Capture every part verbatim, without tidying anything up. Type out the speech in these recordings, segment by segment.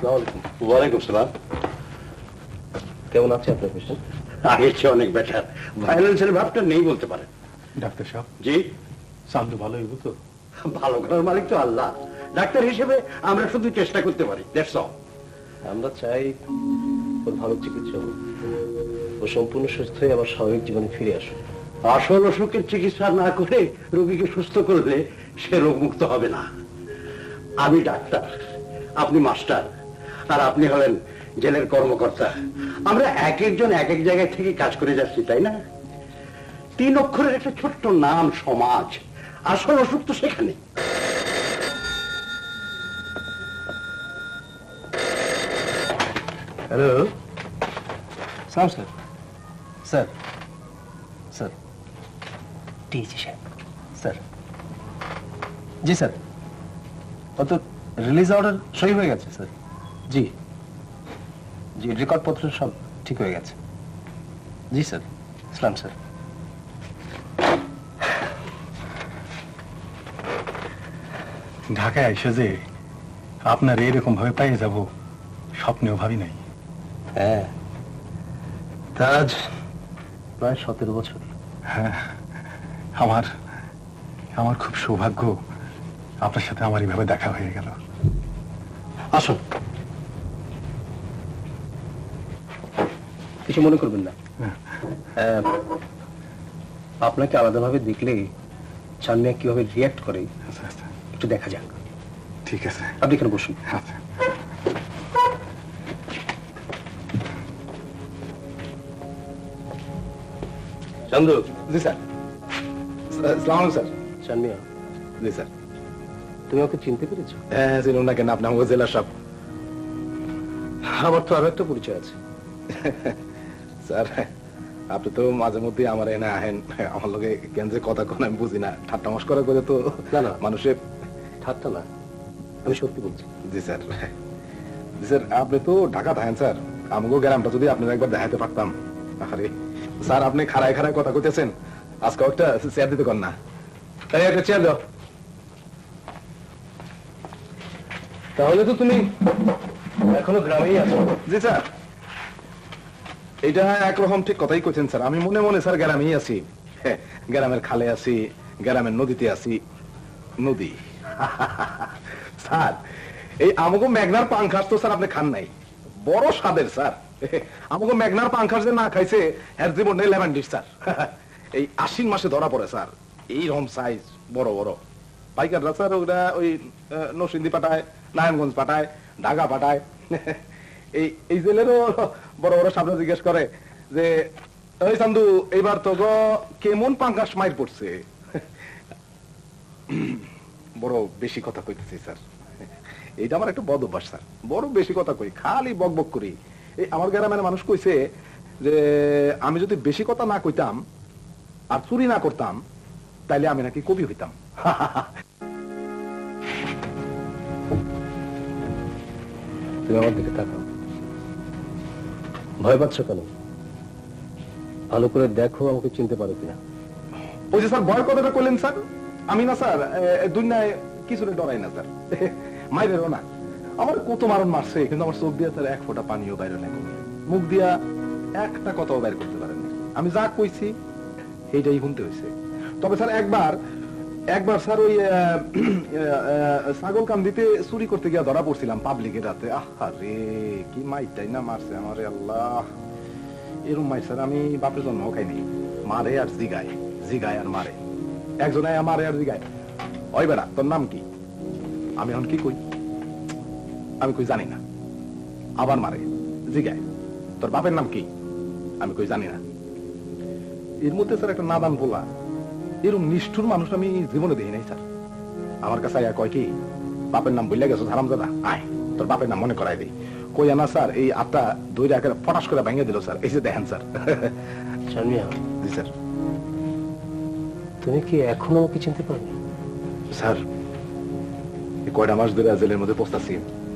ওয়ালাইকুম সালাম। কেমন আছে আপনার পেশেন্ট? আগের চেয়ে অনেক বেটার, ভায়োলেন্সের ভাবটা নেই বলতে পারেন। ডাক্তার সাহেব, জি চান্দু ভালো হইব তো? ভালো করার মালিক তো আল্লাহ, ডাক্তার হিসেবে আমরা শুধু চেষ্টা করতে পারি, দ্যাটস অল। আমরা চাই ওর ভালো চিকিৎসা হোক, ও সম্পূর্ণ সুস্থ হয়ে আবার স্বাভাবিক জীবনে ফিরে আসুক। আসল অসুখের চিকিৎসা না করে রোগীকে সুস্থ করলে সে রোগ মুক্ত হবে না। আমি ডাক্তার, আপনি মাস্টার, আর আপনি হলেন জেলের কর্মকর্তা। আমরা এক একজন এক এক জায়গায় থেকে কাজ করে যাচ্ছি, তাই না? তিন অক্ষরের একটা ছোট্ট নাম সমাজ, আসল অসুখ তো সেখানে। হ্যালো সালাম স্যার। স্যার স্যার ডিজি সাহেব। স্যার জি স্যার, ও তো রিলিজ অর্ডার সই হয়ে গেছে স্যার। জি জি, রেকর্ডপত্র সব ঠিক হয়ে গেছে। জি স্যার, ইসলাম স্যার। ঢাকায় এসে যে আপনার এরকম ভাবে পেয়ে যাব স্বপ্নেও ভাবি নাই। হ্যাঁ, তা আজ প্রায় সতেরো বছর। হ্যাঁ, আমার আমার খুব সৌভাগ্য আপনার সাথে আমার এইভাবে দেখা হয়ে গেল। আসুন, কিছু মনে করবেন না। আপনাকে আলাদাভাবে দেখলে চানমিয়া কিভাবে রিয়াক্ট করে একটু দেখা যাক। ঠিক আছে, আপনি এখানে বসুন। আচ্ছা। চন্দু। জি স্যার। আসসালামু আলাইকুম স্যার। চানমিয়া। জি স্যার। তুমি ওকে চিনতে পেরেছো? হ্যাঁ, চিনুন না কেন, আপনি আমাকে জেলার সব। আমার তো আরো একটা পরিচয় আছে। স্যার, আপনি তো মাঝে মধ্যে আমার এনে আহেন, আমার লোকে কেন যে কথা কোন আমি বুঝি না, ঠাট্টা মস্করা করে তো না না মানুষের। ঠাট্টা না, আমি সত্যি বলছি। জি স্যার। জি স্যার, আপনি তো ঢাকা থাকেন স্যার, আমাকেও গ্রামটা যদি আপনার একবার দেখাতে পারতাম। আরে স্যার, আপনি খাড়ায় খাড়ায় কথা কইতেছেন, আজকে একটা চেয়ার দিতে কর না। তাই একটা চেয়ার দাও। তাহলে তো তুমি এখনো গ্রামেই আছো? জি স্যার, এটা একরকম ঠিক কথাই কইছেন স্যার। আমি মনে মনে স্যার গ্রামেই আছি, গ্রামের খালে আছি, গ্রামের নদীতে আছি। নদী স্যার, এই আমাকে মেঘনার পাঙ্খাস তো স্যার আপনি খান নাই, বড় স্বাদের স্যার। আমাকে মেঘনার পাঙ্খাস যে না খাইছে এর জীবন নেই লেমন ডিশ স্যার। এই আশ্বিন মাসে ধরা পড়ে স্যার, এইরকম সাইজ বড় বড় পাইকাররা স্যার। ওরা ওই নরসিংদী পাঠায়, নারায়ণগঞ্জ পাঠায়, ঢাকা পাঠায়। এই এই জেলেরও বড় বড় সামনে জিজ্ঞেস করে যে ওই চান্দু এইবার তো গো কেমন পাঙ্কাশ মাইর পড়ছে। বড় বেশি কথা কইতেছি স্যার, এইটা আমার একটা বদ অভ্যাস স্যার, বড় বেশি কথা কই, খালি বক বক করি। এই আমার গ্রামের মানুষ কইছে যে আমি যদি বেশি কথা না কইতাম আর চুরি না করতাম তাইলে আমি নাকি কবি হইতাম। তুমি আমার দিকে তাকাও, ভয় পাচ্ছ কেন? ভালো করে দেখো আমাকে চিনতে পারো কিনা। ওই যে স্যার ভয় কথাটা কইলেন স্যার, আমি না স্যার দুনিয়ায় কিছু ডরাই না স্যার, মাইরেরও না। আমার কত মারণ মারছে, কিন্তু আমার চোখ দিয়ে স্যার এক ফোঁটা পানিও বাইরে নাই, মুখ দিয়া একটা কথাও বাইর করতে পারেন। আমি যা কইছি এইটাই শুনতে হয়েছে। তবে স্যার একবার একবার স্যার ওই ছাগল কান্দিতে চুরি করতে গিয়ে ধরা পড়ছিলাম পাবলিকের রাতে। আহা রে, কি মাইটাই না মারছে আমারে আল্লাহ। এরকম মাই স্যার আমি বাপের জন্ম খাইনি। মারে আর জিগায়, জিগায় আর মারে, একজনে মারে আর জিগায় ওই বেড়া তোর নাম কি? আমি এখন কি কই? আমি কই জানি না। আবার মারে, জিগায় তোর বাপের নাম কি? আমি কই জানি না। এর মধ্যে স্যার একটা নাদান বলা, এরকম নিষ্ঠুর মানুষ আমি জীবনে দেখি নাই স্যার। আমার কাছে আয়া কয় কি, বাপের নাম বললে গেছো হারামজাদা, আয় তোর বাপের নাম মনে করাই দিই। কই না স্যার, এই আটটা দইটা একেবারে ফটাস করে ভেঙে দিল স্যার। এই যে দেখেন স্যার। চানমিয়া। জি স্যার। তুমি কি এখনো আমাকে চিনতে পারবে? স্যার, এই কয়টা মাস ধরে জেলের মধ্যে পৌঁছাচ্ছি,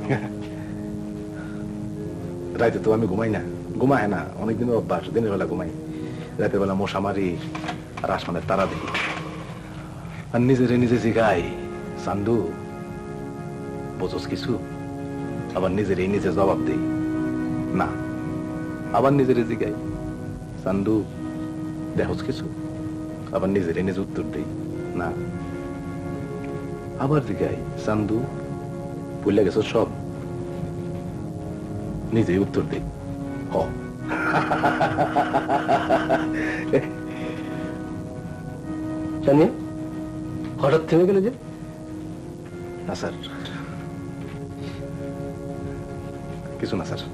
রাইতে তো আমি ঘুমাই না, ঘুমায় না অনেকদিন অভ্যাস, দিনের বেলা ঘুমাই, রাতের বেলা মশা মারি আর আসমানের তারা দেখি। আর নিজেরে নিজে জিগাই, চান্দু বোঝস কিছু? আবার নিজেরই নিজে জবাব দেই না, আবার নিজেরই জিগাই চান্দু দেখোস কিছু, আবার নিজেরই নিজে উত্তর দেই না, আবার জিগাই চান্দু ভুলে গেছো সব, নিজেই উত্তর দেই হ। জানি হঠাৎ থেমে গেলে যে? না স্যার, কিছু না স্যার।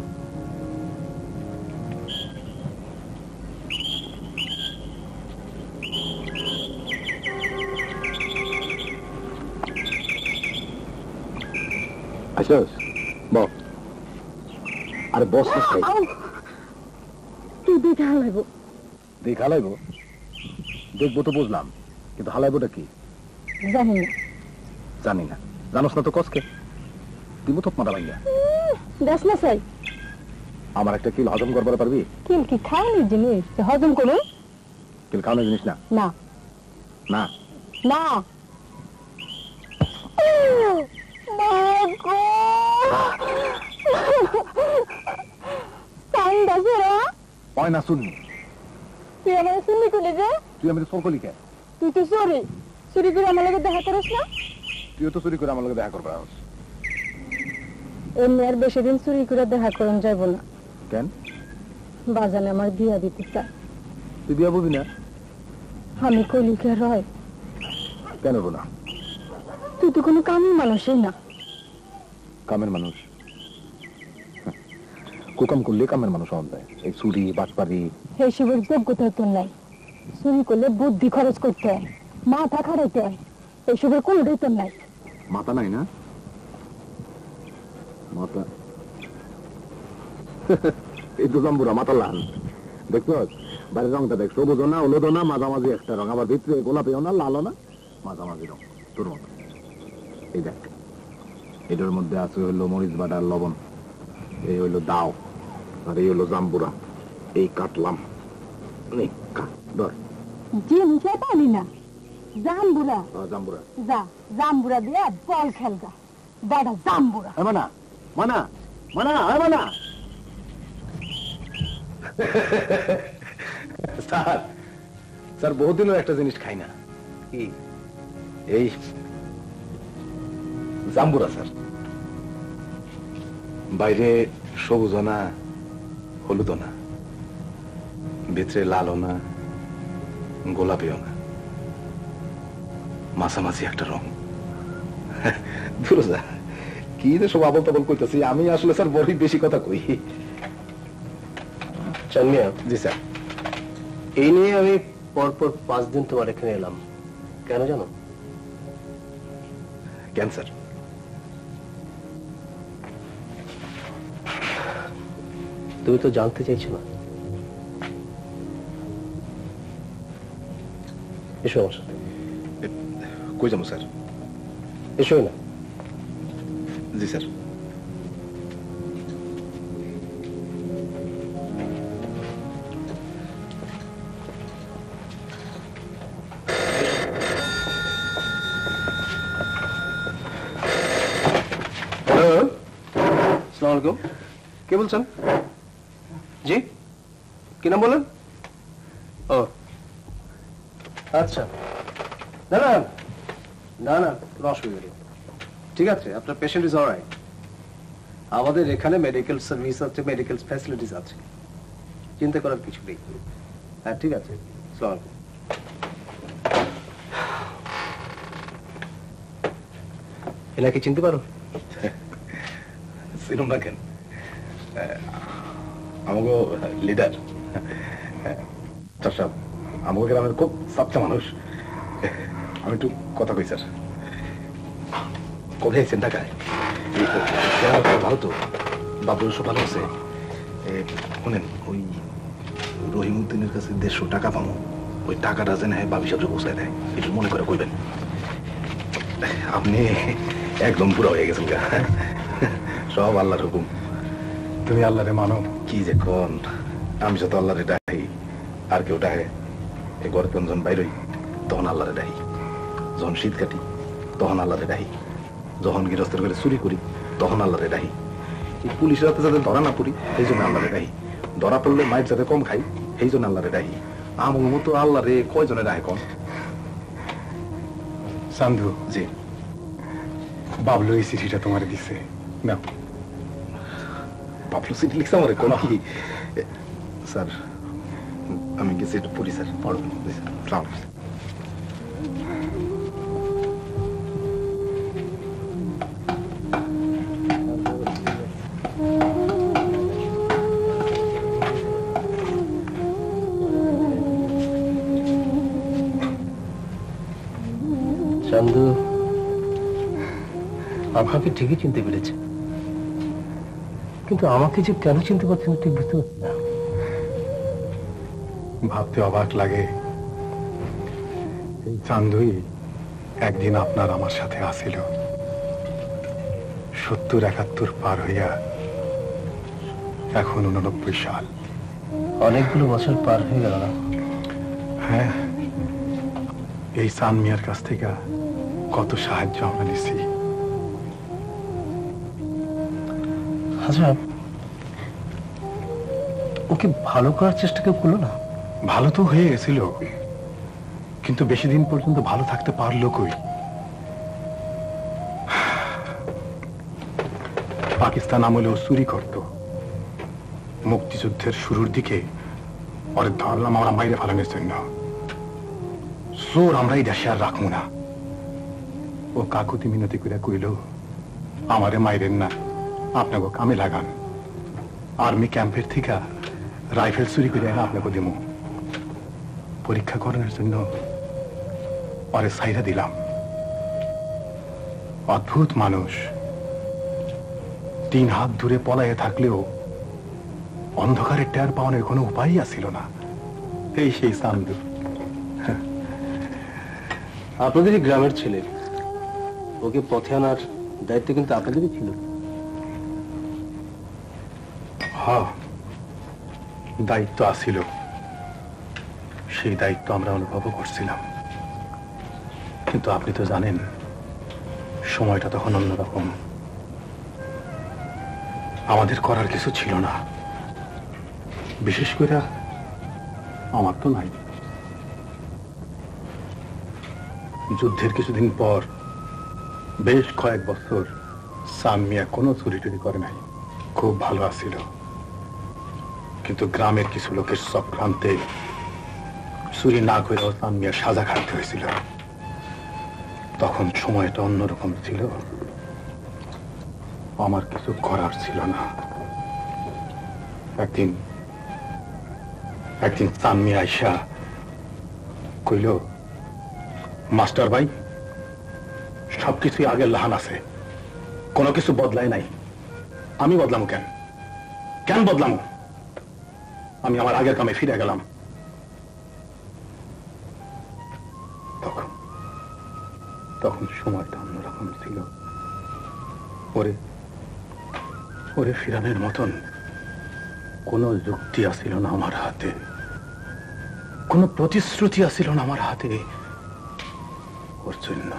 আসস বস। আরে বস না খাই তুই দেখে হালাইব। দেখ হালাইবো? দেখবো তো বুঝলাম, কিন্তু হালাইবোটা কি জানি না। জানি না। জানোস না তো কসকে দিব তো মারা ভাইয়া। দেখ না চাই আমার একটা কিল হজম করবার পারবি? কিল কি খাওয়ানোর জিনিস যে হজম করুন? কিল খাওয়ানোর জিনিস না। না না না। হয় না শুননি। তুই আমার শুনলি করলি যে? তুই আমি ফোন করলি কে? তুই তো চুরি চুরি করে আমার লগে দেখা করিস না? তুইও তো চুরি করে আমার লগে দেখা করবার আস। এমনি আর বেশি দিন চুরি করে দেখা করুন যাইব না। কেন? বাজানে আমার বিয়া দিতে চায়। তুই বিয়া বলবি না? আমি কলিকে রয়। কেন বো না? তুই তো কোনো কামের মানুষই না। কামের মানুষ? কুকাম করলে কামের মানুষ হওয়া যায়। এই চুরি বাটপারি এইসবের যোগ্যতা তোর নাই। চুরি করলে বুদ্ধি খরচ করতে হয়, মাথা খাড়াইতে হয়, এইসবের কোনোটাই তোর নাই। মাথা নাই না? মাথা এই তো জাম্বুরা মাথা লাল দেখছো? বাড়ির রংটা দেখ, সবুজ না হলুদ না মাঝামাঝি একটা রং, আবার ভিতরে গোলাপিও না লালও না মাঝামাঝি রং তোর মতো। এই দেখ এটার মধ্যে আছে হইলো মরিচ বাটার লবণ, এই হইলো দাও, আর এই হলো জাম্বুরা। এই কাটলাম নে কাট ধর। জিনিসে পানি না জাম্বুরা। জাম্বুরা যা জাম্বুরা দিয়ে বল খেলগা দাদা জাম্বুরা। মানা মানা মানা মানা স্যার স্যার বহুদিনও একটা জিনিস খাই না। কি? এই জাম্বুরা স্যার। বাইরে সবুজ না হলুদ না, ভিতরে লালও না গোলাপিও না, মাঝামাঝি একটা রং। দুরজা কি যে সব আবল তাবল কইতেছি আমি, আসলে স্যার বড়ই বেশি কথা কই। চান্দিয়া, জি স্যার। এই নিয়ে আমি পরপর পাঁচ দিন তোমার এখানে এলাম, কেন জানো? ক্যান্সার। তুমি তো জানতে চাইছো না। এসো আমার সাথে। কই যাবো স্যার? এসো না। জি স্যার। আসসালামু আলাইকুম। কে বলছেন? জি, কি নাম বলেন? ও আচ্ছা, না না না না কোনো অসুবিধা নেই, ঠিক আছে, আপনার পেশেন্ট ইজ অলরাইট। আমাদের এখানে মেডিকেল সার্ভিস আছে, মেডিকেল ফ্যাসিলিটিস আছে, চিন্তা করার কিছু নেই। হ্যাঁ ঠিক আছে, আসসালামু আলাইকুম। এনাকে চিনতে পারো? চিনুম না কেন, আমাকে লিডার সাহেব, আমাকে গ্রামের খুব সাচ্চা মানুষ। আমি একটু কথা কই স্যার। কবে আইছেন ঢাকায়? ভালো তো, বাবুর সব ভালো আছে। শোনেন, ওই রহিমউদ্দিনের কাছে দেড়শো টাকা পাবো, ওই টাকাটা যেন বাবি সাহেব পৌঁছায় দেয়, একটু মনে করে কইবেন। আপনি একদম পুরো হয়ে গেছেন গা, সব আল্লাহর হুকুম। তুমি আল্লাহরে মানো? কি যে কোন, আমি যত আল্লাহরে ডাকি আর কেউ ডাকে। এই ঘরে যখন বাইরই তখন আল্লাহরে ডাকি, যখন শীত কাটি তখন আল্লাহরে ডাকি, যখন গৃহস্থের করে চুরি করি তখন আল্লাহরে ডাহি। এই পুলিশের হাতে যাতে ধরা না পড়ি এই জন্য আল্লাহরে ডাহি, ধরা পড়লে মাইর যাতে কম খাই সেই জন্য আল্লাহরে ডাহি। আমার মতো আল্লাহরে কয়জনে ডাহে কম? সান্ধু, জি বাবলু এই চিঠিটা তোমার দিছে, নাও। বাবলু চিঠি লিখছে আমার কোন কি? স্যার আমি গেছি একটু পড়ি স্যার। পড়ো। সালাম। চান্দু আপনাকে ঠিকই চিনতে পেরেছে, কিন্তু আমাকে যে কেন চিনতে পারছেন ঠিক বুঝতে পারছি না। ভাবতে অবাক লাগে, এই চান্দুই একদিন আপনার আমার সাথে আসিল। সত্তর একাত্তর পার হইয়া এখন উননব্বই সাল, অনেকগুলো বছর পার হয়ে গেল না? হ্যাঁ, এই চান মিয়ার কাছ থেকে কত সাহায্য আমরা নিছি। আচ্ছা, ওকে ভালো করার চেষ্টা কেউ করলো না? ভালো তো হয়ে গেছিল, কিন্তু বেশি দিন পর্যন্ত ভালো থাকতে পারলো কই? পাকিস্তান আমলেও চুরি করত। মুক্তিযুদ্ধের শুরুর দিকে পরে ধরলাম আমরা মাইরে ফেলানোর জন্য। চোর আমরা এই দেশে আর রাখবো না। ও কাকুতি মিনতি করে কইল, আমারে মাইরেন না, আপনাকে কামে লাগান। আর্মি ক্যাম্পের থেকে রাইফেল চুরি করে এনে আপনাকে দেবো। পরীক্ষা করানোর জন্য পরে সাইরা দিলাম। অদ্ভুত মানুষ, তিন হাত দূরে পলায়ে থাকলেও অন্ধকারে টের পাওয়ানোর কোনো উপায়ই আসিল না। এই সেই চান্দু। আপনাদেরই গ্রামের ছেলে, ওকে পথে আনার দায়িত্ব কিন্তু আপনাদেরই ছিল। হ্যাঁ, দায়িত্ব আসিল, সেই দায়িত্ব আমরা অনুভব করছিলাম। কিন্তু আপনি তো জানেন সময়টা তখন অন্যরকম। আমাদের করার কিছু ছিল না, বিশেষ করে আমার তো নাই। যুদ্ধের কিছুদিন পর বেশ কয়েক বছর সান মিয়া কোনো চুরি টুরি করে নাই, খুব ভালো আছিল। কিন্তু গ্রামের কিছু লোকের চক্রান্তে চুরি না করেও সান মিয়া সাজা খাটতে হয়েছিল। তখন সময়টা অন্যরকম ছিল, আমার কিছু করার ছিল না। একদিন একদিন সান মিয়া আইসা কইল, মাস্টার ভাই, সবকিছুই আগের লাহান আছে, কোনো কিছু বদলায় নাই। আমি বদলামো কেন? কেন বদলামো? আমি আমার আগের কামে ফিরে গেলাম। তখন তখন সময়টা অন্যরকম ছিল। ওরে ওরে ফিরানের মতন কোনো যুক্তি আসিল না আমার হাতে, কোনো প্রতিশ্রুতি আসিল না আমার হাতে ওর জন্য।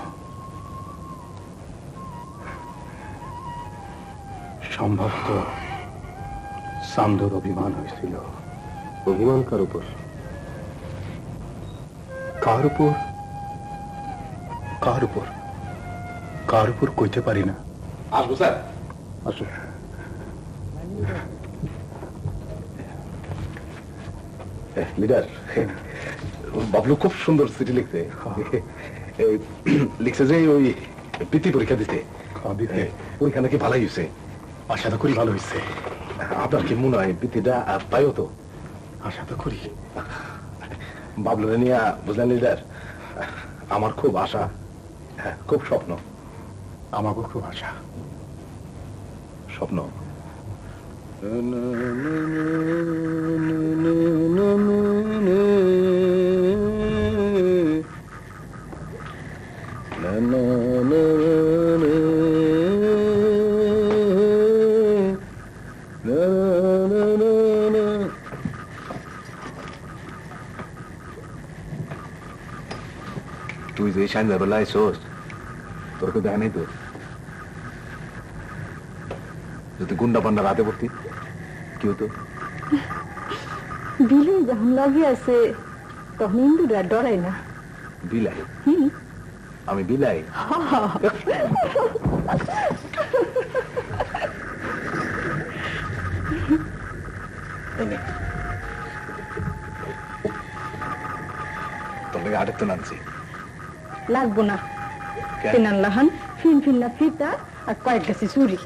সম্ভবত সান্দুর অভিমান হয়েছিল। অভিমান কার উপর? কার উপর কার উপর কার উপর কইতে পারি না। আসবো স্যার। আসো। লিডার, বাবলু খুব সুন্দর চিঠি লিখছে। লিখছে যে ওই প্রীতি পরীক্ষা দিতে দিতে পরীক্ষা নাকি ভালোই হয়েছে। আশা তো করি ভালো হয়েছে। আপনার কি মনে হয় প্রীতিটা পাইও তো? আশা তো করি। বাবলুরে নিয়ে বুঝলেন লিডার, আমার খুব আশা, হ্যাঁ খুব স্বপ্ন। আমাকেও খুব আশা। স্বপ্ন তুই যে সন্ধ্যাবেলা আইসোস, তোর কেউ দেখা নেই? তোর যদি গুন্ডা পান্ডা রাতে পড়তি কি হতো? বিলু যখন লগে আছে তখন ইন্দুরা ডরাই না। বিলাই? হুম। আমি বিলাই? তোর আটের তো নানছি লাগবো না। কেনান লাহান ফিন ফিন না ফিতা আর কয়েক গাছি চুরি।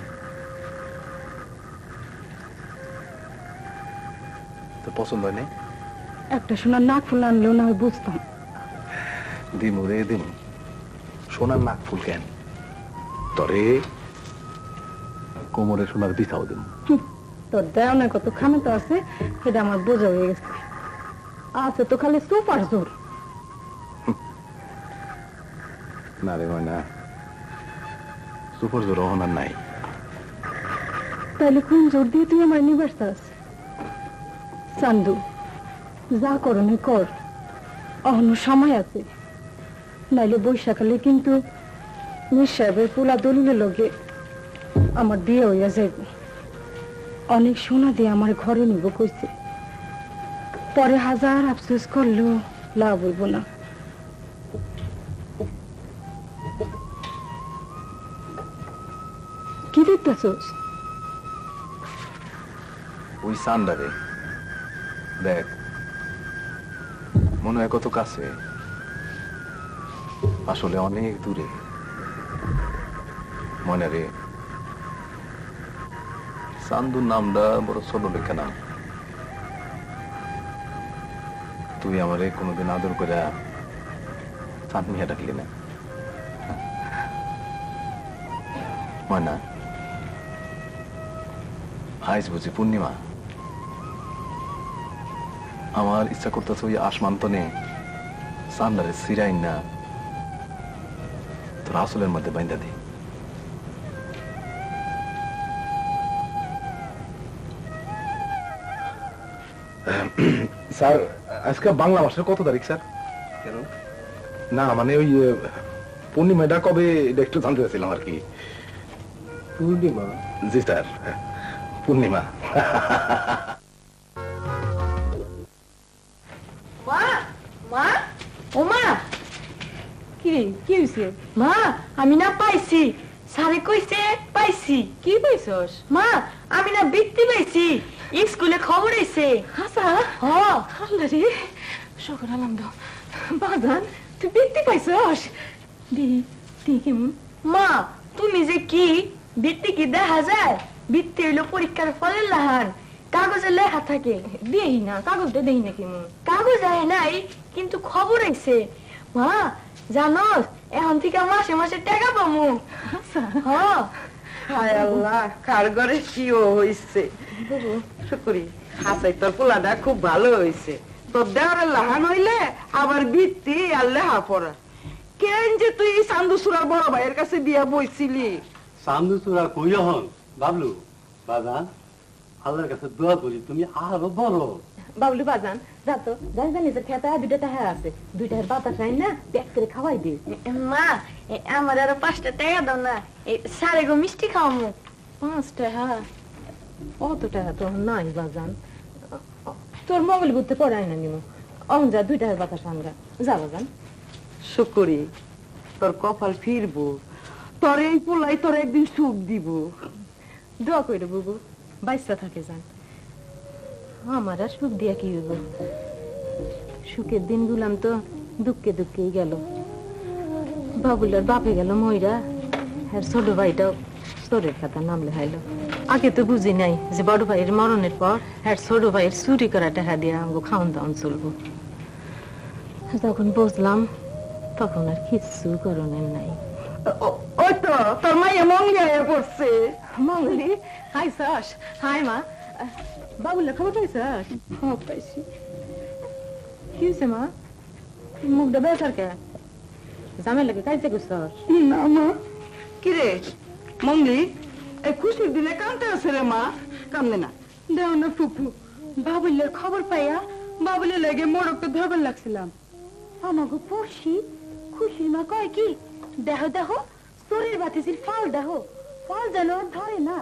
তোর পছন্দ হয় নাই? একটা সোনার নাক ফুল আনলেও না হয় বুঝতাম। দিমু রে দিমু। সোনার নাক ফুল কেন? তরে কোমরে সোনার বিছাও দিমু। তোর দেওয়ানের কত খামে তো আছে সেটা আমার বোঝা হয়ে গেছে। আছে তো খালি সুপার জোর। না রে ময়না, সুপার জোর অহনার নাই। তাহলে কোন জোর দিয়ে তুই আমার নিবার চাস? চান্দু, যা করনে কর, অহনো সময় আছে। নাইলে বৈশাখালে কিন্তু মির সাহেবের পোলা দলিলের লগে আমার বিয়ে হইয়া যাইব। অনেক সোনা দিয়ে আমার ঘরে নিব কইছে। পরে হাজার আফসোস করলেও লাভ হইব না। কি দেখতেছস? ওই সান্ডারে দেখ, মনে হয় কত কাছে, আসলে অনেক দূরে। মনে রে, সান্দুর নামটা বড় ছোট লেখা নাম। তুই আমারে কোনোদিন আদর করে চাঁদ মিয়া ডাকলি না। ময়না, আজ বুঝি পূর্ণিমা। আমার ইচ্ছা করতেছে ওই আসমান তনে সান্ডারে সিরাইন না তোর আসলের মধ্যে বাইন্দা দি। স্যার, আজকে বাংলা মাসের কত তারিখ স্যার? কেন? না মানে ওই পূর্ণিমাটা কবে এটা একটু জানতে চাইছিলাম আর কি। পূর্ণিমা? জি স্যার, পূর্ণিমা। মা, মা, ও মা, কি রে, কি হইছে? মা, আমি না পাইছি, সারে কইছে পাইছি। কি পাইছস? মা, আমি না বৃত্তি পাইছি, স্কুলে খবর আইছে। হাসা? হ। আল্লাহ রে, শুকর আলহামদুলিল্লাহ। বাজান, তুই বৃত্তি পাইছস? দি, দি কেমন? মা, তুমি যে কি বৃত্তি কি দেখা যায়? বৃত্তি হইলো পরীক্ষার ফলের লাহান, কাগজে লেখা থাকে। দেই না, কাগজটা দেই না কেমন? কাগজ আয় নাই, কিন্তু খবর আইছে। মা, জানোস এখন থেকে মাসে মাসে টাকা পামু। হায় আল্লাহ, কার ঘরে কি হইছে? শুকরি, হাসাই তোর পোলাটা খুব ভালো হইছে। তোর দেওয়ার লাহান হইলে আবার বৃত্তি আর লেহা পড়া। কেন যে তুই চান্দু সুরার বড় ভাইয়ের কাছে বিয়া বইছিলি? চান্দু চূড়া কইয়া হন বাবলু বাজান, আল্লাহর কাছে দোয়া করি তুমি আরো বড়। বাবলু বাজান, যা তো, জানি জানি যে খেতা দুইটা টাকা আছে, দুইটার বাতাস আইন না প্যাক করে খাওয়াই দে। মা, আমার আরো পাঁচটা টাকা দাও না, সারে গো মিষ্টি খাওয়ামু। পাঁচ টাকা? অত টাকা তো নাই বাজান, তোর মোবাইল ঘুরতে পড়াই না নিমু। অন যা, দুইটার বাতাস আনগা, যা বাজান। শুকরি, তোর কপাল ফিরবো, তোর এই পোলাই তোর একদিন সুখ দিব। দোয়া কইরে বুবু, বাইসা থাকে যান। আমার আর সুখ দিয়া কি হইব? সুখের দিন গুলাম তো দুঃখে দুঃখেই গেল। বাবুলার বাপে গেল ময়রা, আর ছোট ভাইটাও চোরের খাতা নাম লেখাইলো। আগে তো বুঝি নাই যে বড় ভাইয়ের মরণের পর আর ছোট ভাইয়ের চুরি করা টাকা দিয়ে আমাকে খাওয়ান দাওয়ান চলবো। যখন বুঝলাম তখন আর কিচ্ছু করণের নাই। ওই তো তোর মাইয়া মঙ্গলি আয়া পড়ছে। মঙ্গলি, হাই সাস, হাই মা। বাবুল্লা খবর পাইছস? হ্যাঁ পাইছি। কি হয়েছে মা? মুখটা বেসার কে? জামাই লাগে কাইতে গুছস? না মা। কিরে মঙ্গলি, এই খুশির দিনে কানতে আছে রে মা? কান্দে না। দেও না ফুপু, বাবুল্লার খবর পাইয়া বাবুলের লাগে মোড়কটা ধরবার লাগছিলাম। আমাকে পড়ছি, খুশি মা কয় কি, দেহ দেহ চোরের বাতিসির ফল দেহ, ফল যেন ধরে না,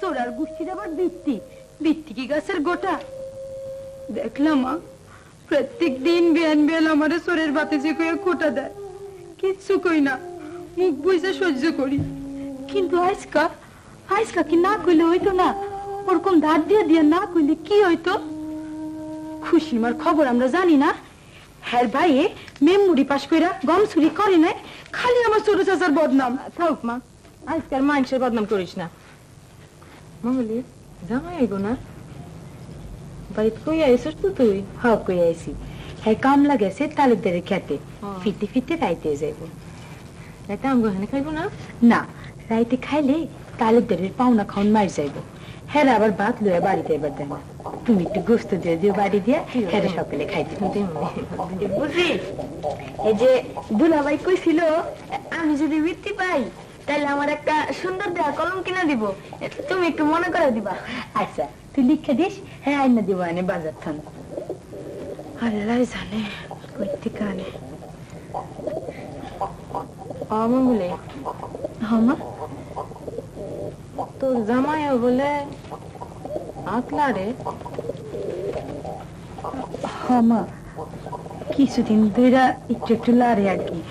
সোরার গুষ্টির আবার বৃত্তি বৃত্তি কি গাছের গোটা দেখলাম মা প্রত্যেক দিন বিয়ান বিয়ান আমারে সোরের বাতে যে কয়ে খোটা দেয় কিচ্ছু কই না মুখ বুঝে সহ্য করি কিন্তু আজকা আজকা কি না কইলে হইতো না ওরকম ধার দিয়ে দিয়ে না কইলে কি হইতো খুশিমার খবর আমরা জানি না হ্যাঁ ভাই মেমুরি পাস কইরা গম চুরি করে নাই খালি আমার ছোট চাচার বদনাম থাক মা আজকাল মানুষের বদনাম করিস না মঙ্গলি জামাই আইব না বাড়িতে কই আইসস তো তুই হ্যাঁ কই আইসি হ্যাঁ কামলা গেছে তালুকদারের খেতে ফিরতে ফিরতে রাইতে যাইব রাইতে আমগো এখানে খাইব না না রাইতে খাইলে তালুকদারের পাওনা খাওন মার যাইব হ্যাঁ আবার ভাত লইয়া বাড়িতে এবার দেয় না তুমি একটু গোস্ত দিয়ে দিও বাড়ি দিয়ে হ্যাঁ সকালে খাইতে বুঝলি এই যে দুলাভাই কইছিল আমি যদি বৃত্তি পাই তাহলে আমার একটা সুন্দর দেয়া কলম কিনা দিব তুমি একটু মনে করে দিবা আচ্ছা তুই লিখে দিস হ্যাঁ আইনা দিব আনে বাজার থান আল্লাহ জানে কইতে কানে আমলে হামা তোর জামাইও বলে আকলা রে হামা কিছুদিন ধরে একটু একটু লারে আর কি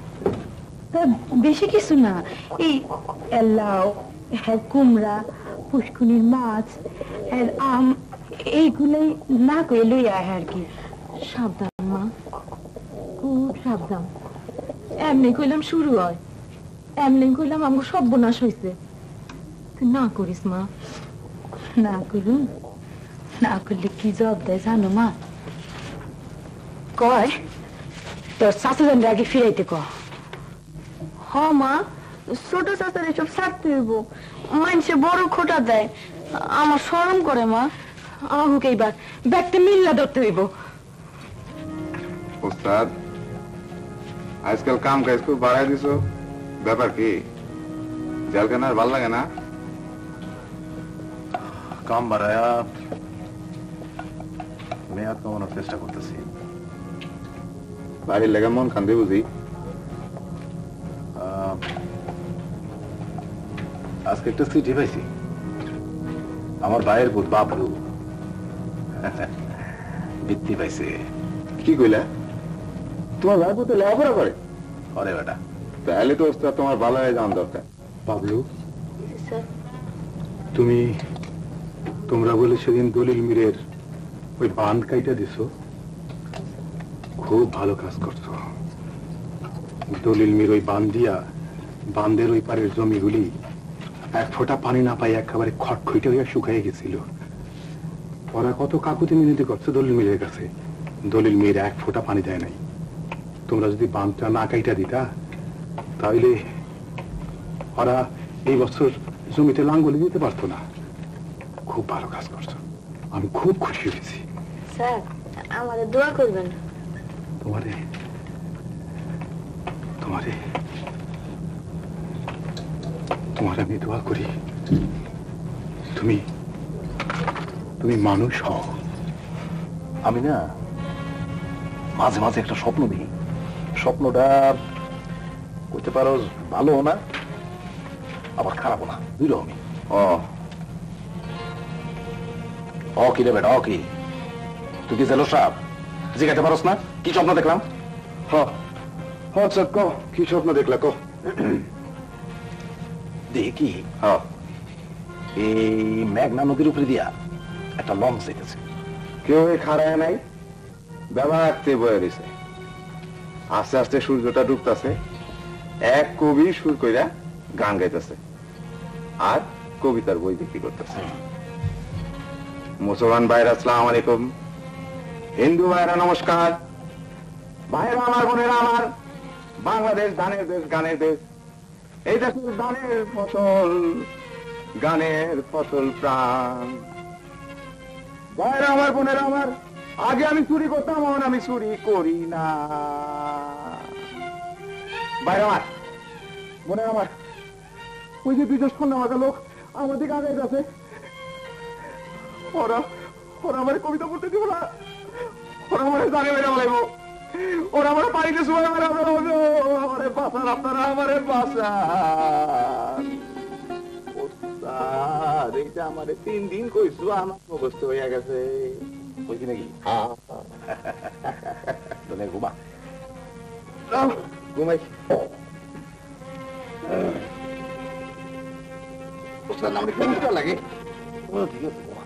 বেশি কিছু না এই লাউ হ্যাঁ কুমড়া পুষ্কুনির মাছ হ্যাঁ আম এইগুলোই না করে লই আয় আর কি সাবধান মা খুব সাবধান এমনি কইলাম শুরু হয় এমনি কইলাম আমার সর্বনাশ হয়েছে তুই না করিস মা না করুন না করলে কি জবাব দেয় জানো মা কয় তোর শাশুড়ি আগে ফিরাইতে ক হ মা ছোট চাচার এসব ছাড়তে হইব মানুষে বড় খোটা দেয় আমার শরম করে মা আমাকে এইবার ব্যাগটা মিল্লা ধরতে হইব ওস্তাদ আজকাল কাম কাজ খুব বাড়াই দিছো ব্যাপার কি জেলখানা আর ভাল লাগে না কাম বাড়ায়া মেয়াদ কমানোর চেষ্টা করতেছি বাড়ির লেগে মন কান্দে বুঝি আজকে একটা চিঠি পাইছি আমার ভাইয়ের বুধ বাবলু বৃত্তি পাইছে কি কইলা তোমার ভাই পুতে লেখাপড়া করে অরে বেটা তাহলে তো ওস্তাদ তোমার ভালো হয়ে যাওয়ার দরকার বাবলু তুমি তোমরা বলে সেদিন দলিল মিরের ওই বাঁধ কাইটা দিছো খুব ভালো কাজ করছো দলিল মির ওই বাঁধ দিয়া বাঁধের ওই পারের জমিগুলি এক ফোঁটা পানি না পাই একেবারে খটখইটে হইয়া শুকাইয়া গেছিল ওরা কত কাকুতি মিনতি করছে দলিল মিরের কাছে দলিল মির এক ফোঁটা পানি দেয় নাই তোমরা যদি বাঁধটা না কাইটা দিতা তাহলে ওরা এই বছর জমিতে লাঙ্গলি দিতে পারতো না খুব ভালো কাজ করছো আমি খুব খুশি হয়েছি স্যার আমাদের দোয়া করবেন তোমারে তোমারে তোমার আমি দোয়া করি তুমি তুমি মানুষ হও আমি না মাঝে মাঝে একটা স্বপ্ন দেখি স্বপ্নটা করতে পারো ভালো না আবার খারাপও না দুই রকমই ও অ কি রে বেটা অ কি তুই কি জেলো সাহেব জিজ্ঞাসা পারস না কি স্বপ্ন দেখলাম হ হ স্যার কো কি স্বপ্ন দেখলা কো দেখি হ্যাঁ এই মেঘনা নদীর উপরে দিয়া একটা লঞ্চ যেতেছে কেউ খাড়ায় নাই ব্যবহারতে বয়ে দিছে আস্তে আস্তে সূর্যটা ডুবতেছে এক কবি সুর কইরা গান গাইতেছে আর কবিতার বই বিক্রি করতেছে মুসলমান ভাইরা আসসালামু আলাইকুম হিন্দু ভাইরা নমস্কার ভাইরা আমার বোনেরা আমার বাংলাদেশ ধানের দেশ গানের দেশ এই দেশের ধানের ফসল গানের ফসল প্রাণ ভাইরা আমার বোনেরা আমার আগে আমি চুরি করতাম এখন আমি চুরি করি না ভাইরা আমার বোনেরা আমার ওই যে দুইটা সন্ধ্যা লোক আমার দিকে আগে যাচ্ছে ওরা ওরা আমার কবিতা পড়তে দিব না ওরা আমার জানে বেড়ে বলাইব ওরা আমার পানিতে শুয়ে আমার আমারে বাঁচান আপনারা আমারে বাঁচান আর এইটা আমার তিন দিন কইছো আমার অবস্থা হয়ে গেছে কইছি নাকি তোলে ঘুমা ঘুমাই ওস্তাদ নামে কেমন লাগে ঠিক আছে ঘুমা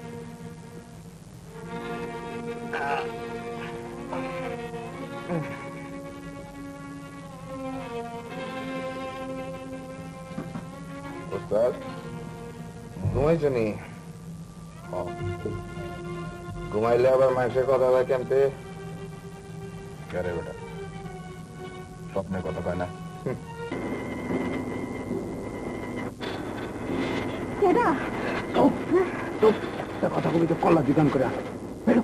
ওস্তাদ ঘুমাইছো নি ঘুমাইলে আবার মানুষের কথা হয় কেমতে কে বেটা স্বপ্নের কথা কয় না কথা বলি তো কল্লা দোকান করে বেরো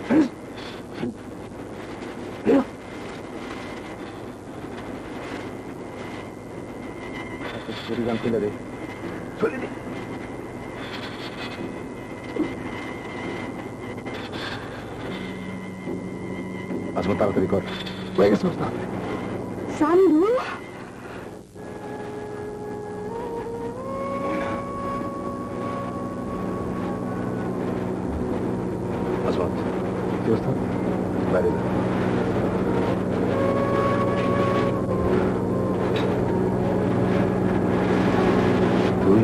বেরো দোকান খুলে দে চলে দে আজমত তাড়াতাড়ি কর হয়ে গেছে ওস্তাদ সান্ধু আজমত কি ওস্তাদ বাইরে যা তুই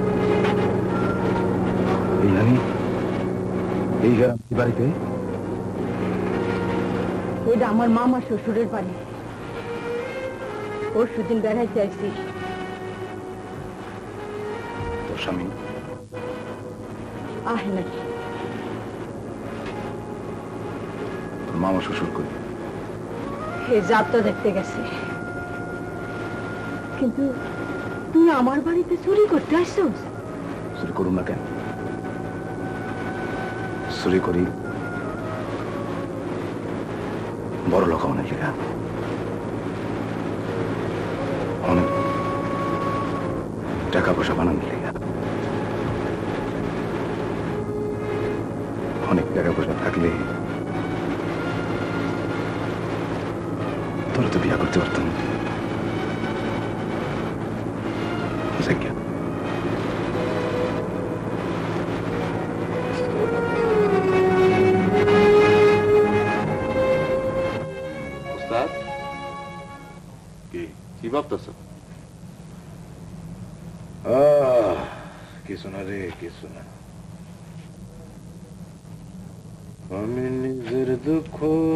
এই জানি এই বাড়িতে এটা আমার মামা শ্বশুরের বাড়ি ওর সুদিন বেড়াইতে আসছি তোর স্বামী আহে নাকি তোর মামা শ্বশুর করি এই যাত্রা দেখতে গেছে কিন্তু তুই আমার বাড়িতে চুরি করতে আসছিস চুরি করুন না কেন চুরি করি বড় লোক অনেক লেখা অনেক টাকা পয়সা বানানোর লেখা অনেক টাকা পয়সা থাকলে তোরা তো বিয়া করতে পারতাম জায়গা কি ভাবতেছ? কিছু না রে কিছু না আমি নিজের দুঃখ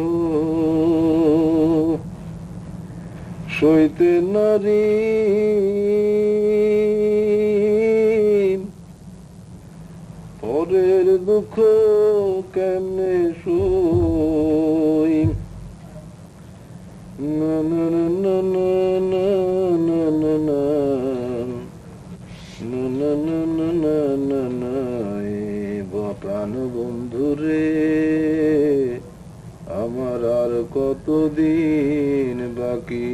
সইতে নারী পরের দুঃখ কেমনে সই না না না না না না না না না না না না না না প্রাণ বন্ধু রে আমার আর কতদিন বাকি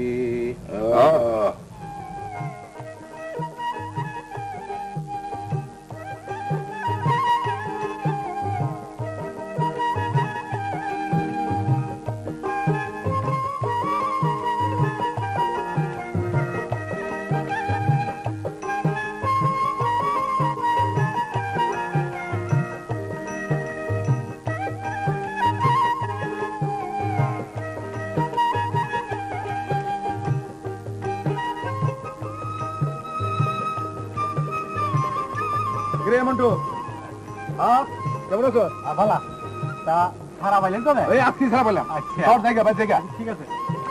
মন্টু কেমন আছো ভালো তা সারা পাইলেন তো এই আজকে সারা পাইলাম সব জায়গা বাদ জায়গা ঠিক আছে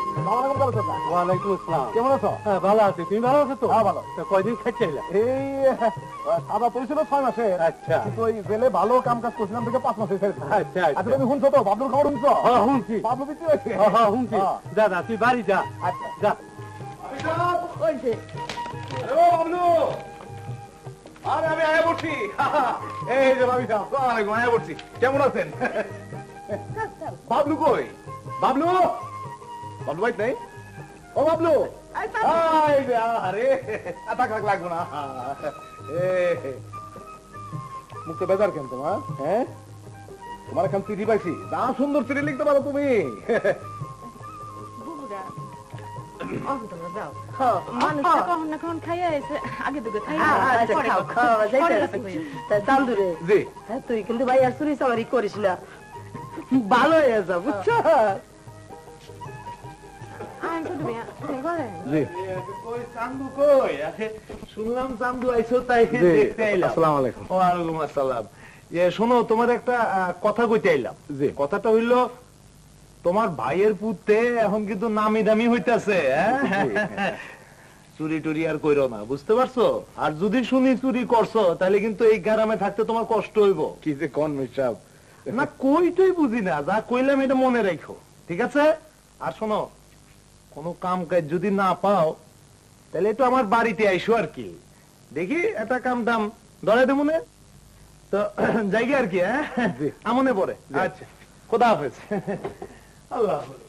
কেমন আছো ভালো আছি তুমি ভালো আছো তো হ্যাঁ ভালো কয়দিন খাইতে এই সাদা পড়েছিল ছয় মাসে আচ্ছা কিন্তু ওই জেলে ভালো কাম কাজ করছিলাম থেকে পাঁচ মাসে ছেড়েছি আচ্ছা আচ্ছা তুমি শুনছো তো বাবলুর খবর শুনছো হ্যাঁ শুনছি বাবলু বিক্রি হয়েছে হ্যাঁ শুনছি যা যা তুই বাড়ি যা আচ্ছা যা হয়েছে ও বাবলু আরে আমি আয়া পড়ছি এই যে ভাবি সাহেব আসসালামু আলাইকুম আয়া পড়ছি কেমন আছেন বাবলু কই বাবলু বাবলু ভাই নাই ও বাবলু আই রে আরে আতাক লাগ লাগবো না এ মুখে বেজার কেন তোমার হ্যাঁ তোমার এখন চিঠি পাইছি যা সুন্দর চিঠি লিখতে পারো তুমি তোমরা যাও হ্যাঁ, মানুষটা কখন না কখন খাইয়া এসে আগে দুগে খাইয়া আচ্ছা খাও খাওয়া যাইতে তা চান্দুরে জি হ্যাঁ তুই কিন্তু ভাই আর চুরি চামারি করিস না ভালো হয়ে যা বুঝছো আমি শুধু মিয়া তুমি ঘরে জি কই চান্দু কই শুনলাম চান্দু আইছো তাই দেখতে আইলাম আসসালামু আলাইকুম ওয়ালাইকুম আসসালাম এ শোনো তোমার একটা আহ, কথা কইতে আইলাম জি। কথাটা হইল তোমার ভাইয়ের পুতে এখন কিন্তু নামি দামি হইতাছে হ্যাঁ চুরি টুরি আর কইরো না বুঝতে পারছো আর যদি শুনি চুরি করছো তাহলে কিন্তু এই গ্রামে থাকতে তোমার কষ্ট হইব কি যে কোন মিস্টার না কইটাই বুঝি না যা কইলাম এটা মনে রাখো ঠিক আছে আর শোনো কোনো কাম কাজ যদি না পাও তাহলে একটু আমার বাড়িতে আইসো আর কি দেখি একটা কাম টাম ধরে দেবো না তো জায়গা আর কি হ্যাঁ আমনে পরে আচ্ছা খোদা হাফেজ আল্লাহ হাফেজ।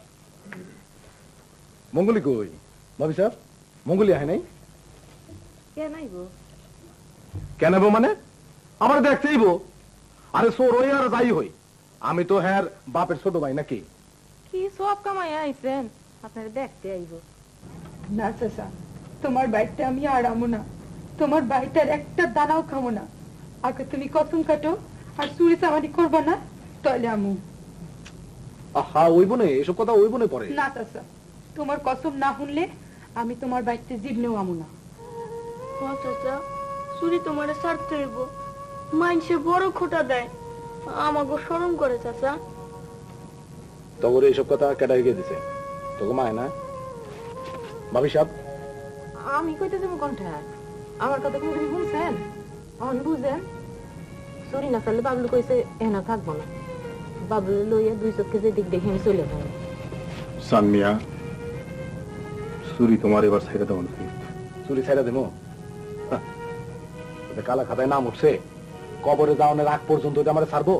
মঙ্গলি কই ভাবি সাহেব মঙ্গলি আহে নাই কেন আইবো কেন বো মানে আমার দেখতেইব আরে সোর হই আর যাই হই আমি তো হ্যার বাপের ছোট ভাই নাকি কি সব কামাই আইছেন আপনারা দেখতে আইবো না চাচা তোমার বাইকটা আমি আর আমো না তোমার বাইকটার একটা দানাও খামো না আগে তুমি কসম কাটো আর চুরি চামারি করবা না তাহলে আমু আহা ওইব না এসব কথা ওইব না পরে না চাচা তোমার কসম না শুনলে আমি তোমার বাইকতে জীবনেও আমু না চাচা চুরি তোমার ছাড়তে হইব মাইনসে বড় খোটা দেয় আমাকে শরম করে চাচা তগরে এইসব কথা কেটে গিয়ে দিছে তোকে মায় না ভাবি সাহেব আমি কইতে যাবো কোনটা আমার কথা কোনদিন শুনছেন অন বুঝেন চুরি না ফেললে বাবলু কইছে এনা থাকবো না বাবলু লইয়া দুই চোখকে যে দিক দেখে আমি চলে যাবো সানমিয়া চুরি তোমার এবার ছেড়ে দেওয়া উচিত চুরি ছেড়ে দেবো হ্যাঁ, ওদের কালা খাতায় নাম উঠছে কবরে যাওয়ানোর আগ পর্যন্ত ওটা আমার ছাড়বো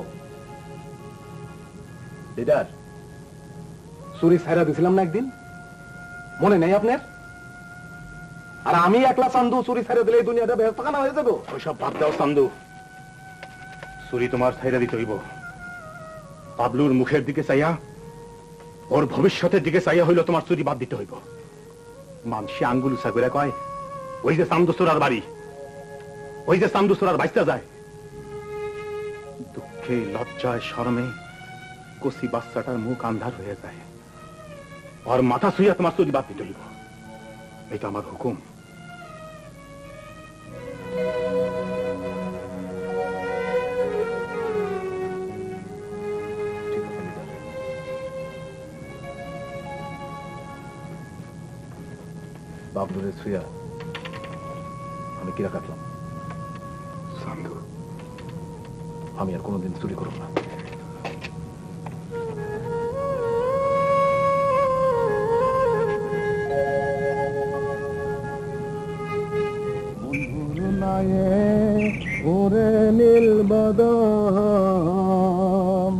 লিডার চুরি ছেড়ে দিছিলাম না একদিন মনে নেই আপনার আর আমি একলা চান্দু চুরি ছেড়ে দিলে এই দুনিয়াটা ব্যবস্থা হয়ে যাবো ওইসব বাদ দাও চান্দু চুরি তোমার ছেড়ে দিতে হইব পাবলুর মুখের দিকে চাইয়া ওর ভবিষ্যতের দিকে চাইয়া হইলো তোমার চুরি বাদ দিতে হইব মানসি আঙ্গুল উঁচা করে কয় ওই যে চান্দুসুরার বাড়ি ওই যে চান্দুসুরার বাইসটা যায় দুঃখে লজ্জায় শরমে কচি বাচ্চাটার মুখ আন্ধার হয়ে যায় ওর মাথা ছুঁইয়া তোমার চুরি বাদ দিতে হইব এটা আমার হুকুম বাবলুরে ছুঁয়া আমি কিরা কাটলাম চান্দু আমি আর কোনোদিন চুরি করব না ওরে নীল বাদাম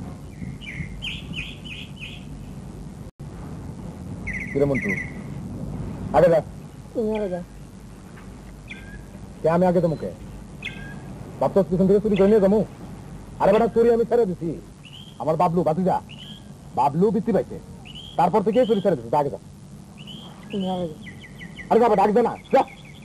কিরমন তু আগে যা তুমি আরে যা কে আমি আগে তোমাকে বাপস পিছন থেকে চুরি করে নিয়ে যাবো আরে বেটা চুরি আমি ছেড়ে দিছি আমার বাবলু বাতিজা বাবলু বৃত্তি পাইছে তারপর থেকে চুরি ছেড়ে দিছি আগে যা তুমি আরে যা আরে যাবো ডাকবে না যা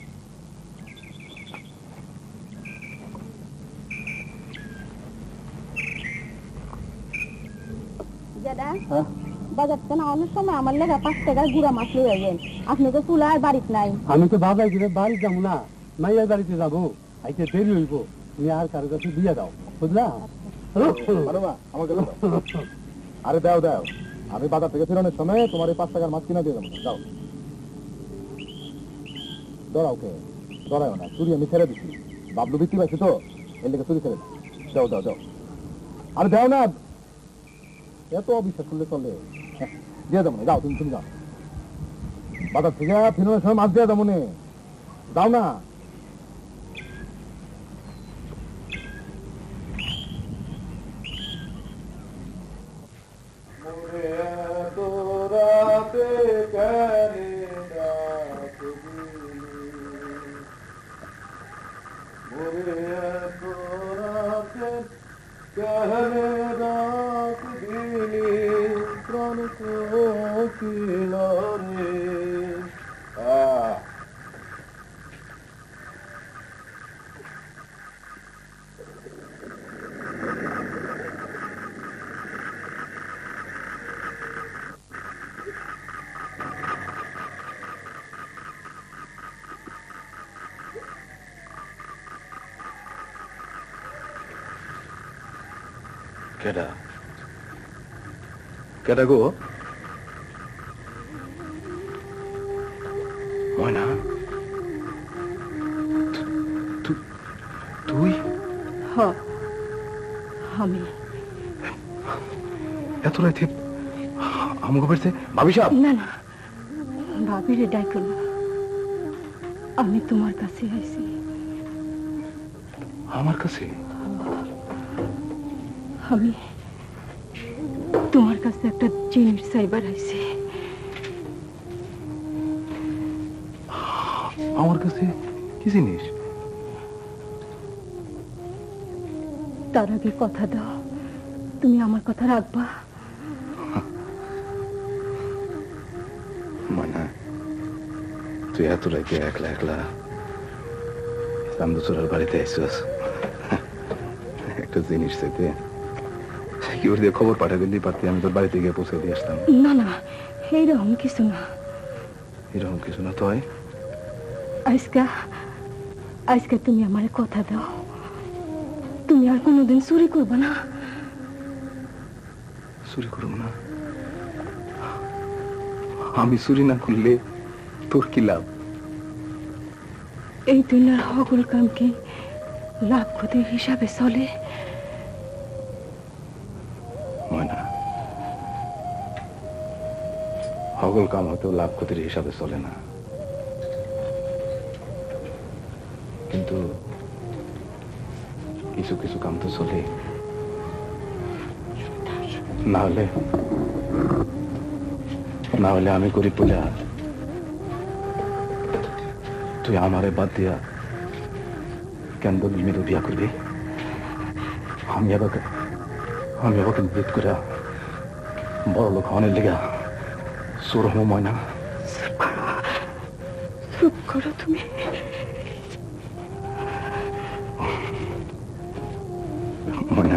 দাদা বাজার থেকে না অনেক সময় আমার লেগে পাঁচ টাকার গুড়া মাছ লইয়া যান আপনি তো চুলা আর বাড়িতে নাই আমি তো ভাবাই যে বাড়ি যাবো না মাইয়ার বাড়িতে যাবো আইতে দেরি হইব তুমি আর কারো কাছে দিয়ে দাও বুঝলা আমাকে আরে দাও দাও আমি বাজার থেকে ফেরানোর সময় তোমার এই পাঁচ টাকার মাছ কিনা দিয়ে যাবো যাও দৌড়াও কে দৌড়াও না চুরি আমি ছেড়ে দিচ্ছি বাবলু বৃত্তি পাইছি তো এর লেগে চুরি ছেড়ে দাও দাও দাও আরে দাও না এত অবিশ্বাস করলে চলে দিয়ে যাবো না যাও তুমি তুমি যাও বাজার থেকে ফেরানোর সময় মাছ দিয়ে যাবো না দাও না প্রাণ কেডা কেডা গো ময়না তু- তুই হ আমি এত রাইতে আমাকে বাড়িতে ভাবি সাহেব না না ভাবিরে ডাইকো না আমি তোমার কাছে আইছি আমার কাছে আমি তোমার কাছে একটা জিনিস চাইবার আইছি আমার কাছে কি জিনিস তার আগে কথা দাও তুমি আমার কথা রাখবা ময়না তুই এত রাইতে একলা একলা চান্দুচোরার বাড়িতে আইসস একটা জিনিস চাইতে কি ওর দিয়ে খবর পাঠা দিলি পারতি আমি তোর বাড়িতে গিয়ে পৌঁছে দিয়ে আসতাম না না এইরকম কিছু না এরকম কিছু না তো হয় আজকা আজকে তুমি আমারে কথা দাও তুমি আর কোনোদিন চুরি করবা না চুরি করবো না আমি চুরি না করলে তোর কি লাভ এই দুনিয়ার সকল কাম কি লাভ ক্ষতির হিসাবে চলে ময়না সকল কাম হয়তো লাভ ক্ষতির হিসাবে চলে না কিন্তু কিছু কিছু কাম তো চলে না হলে না হলে আমি করি পূজা তুই আমারে বাদ দিয়া কেন বলি মেরু বিয়া করবি আমি আবার আমি আবার বিট করে বড় লোক হওয়ার লেগা সুর হম ময়না চুপ করো তুমি মনে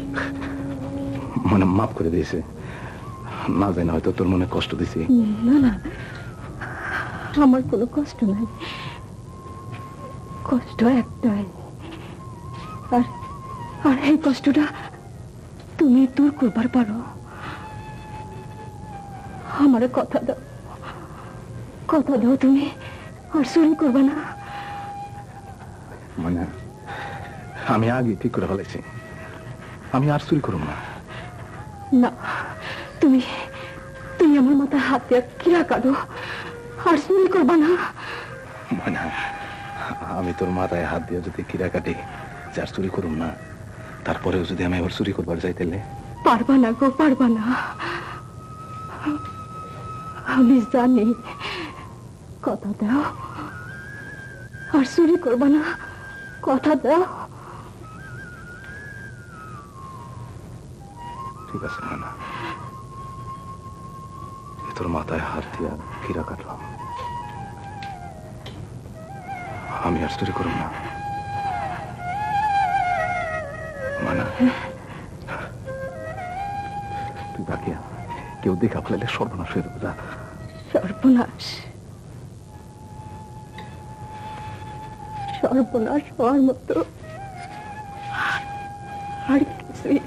মনে মাফ করে দিয়েছে না জানি হয়তো তোর মনে কষ্ট দিছি না না আমার কোনো কষ্ট নাই কষ্ট একটাই আর আর এই কষ্টটা তুমি দূর করবার পারো আমারে কথা দাও কথা দাও তুমি আর চুরি করবে না মানে আমি আগে ঠিক করে ফেলেছি আমি আর চুরি করব না না তুমি তুমি আমার মাথায় হাত দিয়ে কিরা কাটো আর চুরি করবা না মানে আমি তোর মাথায় হাত দিয়ে যদি কিরা কাটি যার চুরি করুম না তারপরেও যদি আমি আবার চুরি করবার যাই তাহলে পারবা না গো পারবা না আমি জানি কথা দাও আর চুরি করবা না কথা দাও ঠিক আছে না তোর মাথায় হাত দিয়া কিরা কাটলাম আমি আর চুরি করুম না মানা তুই বাকিয়া কেউ দেখা ফেলে সর্বনাশ হয়ে যাবে যা সর্বনাশ সর্বনাশ হওয়ার মতো আর কিছুই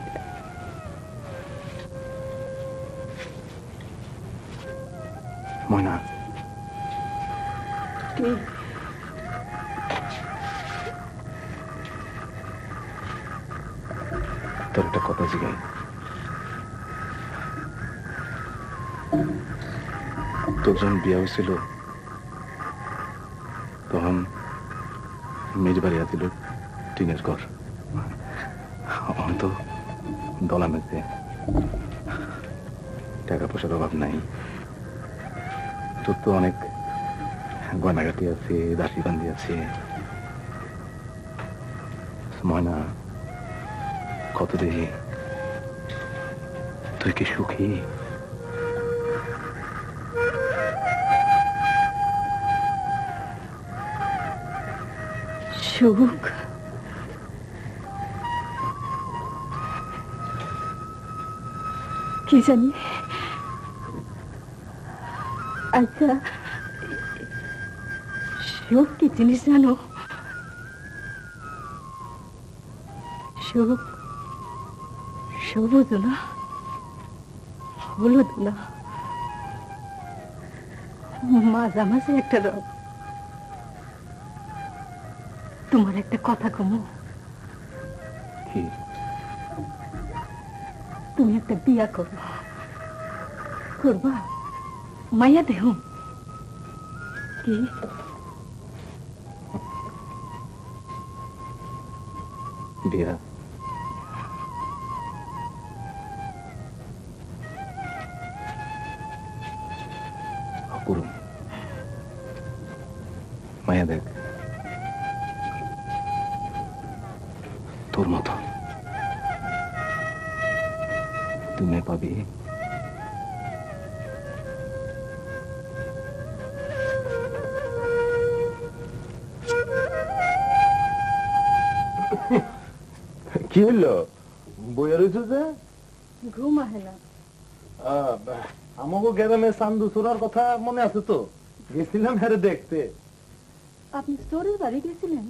ময়না কি তোর একটা কথা জিগাই তোর যখন বিয়া হয়েছিল তখন মেজ বাড়ি আছিল টিনের ঘর আমি তো দলামেতে টাকা পয়সার অভাব নাই তোর তো অনেক গয়নাগাটি আছে দাসি বান্দি আছে ময়না কত দেখি তুই কি সুখী সুখ কি জানি আচ্ছা সুখ কি জিনিস জানো সুখ সবুজ না, হলুদ না, মাঝামাঝি একটা রং। তোমার একটা কথা কমু, কি? তুমি একটা বিয়া করো। করবা? মাইয়া দেহ কি? বিয়া করুন। মায়া দেখ, তোর মতো তুই মেয়ে পাবি? কি হইলো? বইয়া রয়েছে যে ঘুম আহে না। আমাকে গ্রামে চান্দু চোরার কথা মনে আছে তো? গেছিলাম হ্যাঁ দেখতে। আপনি স্টোরের বাড়ি গেছিলেন?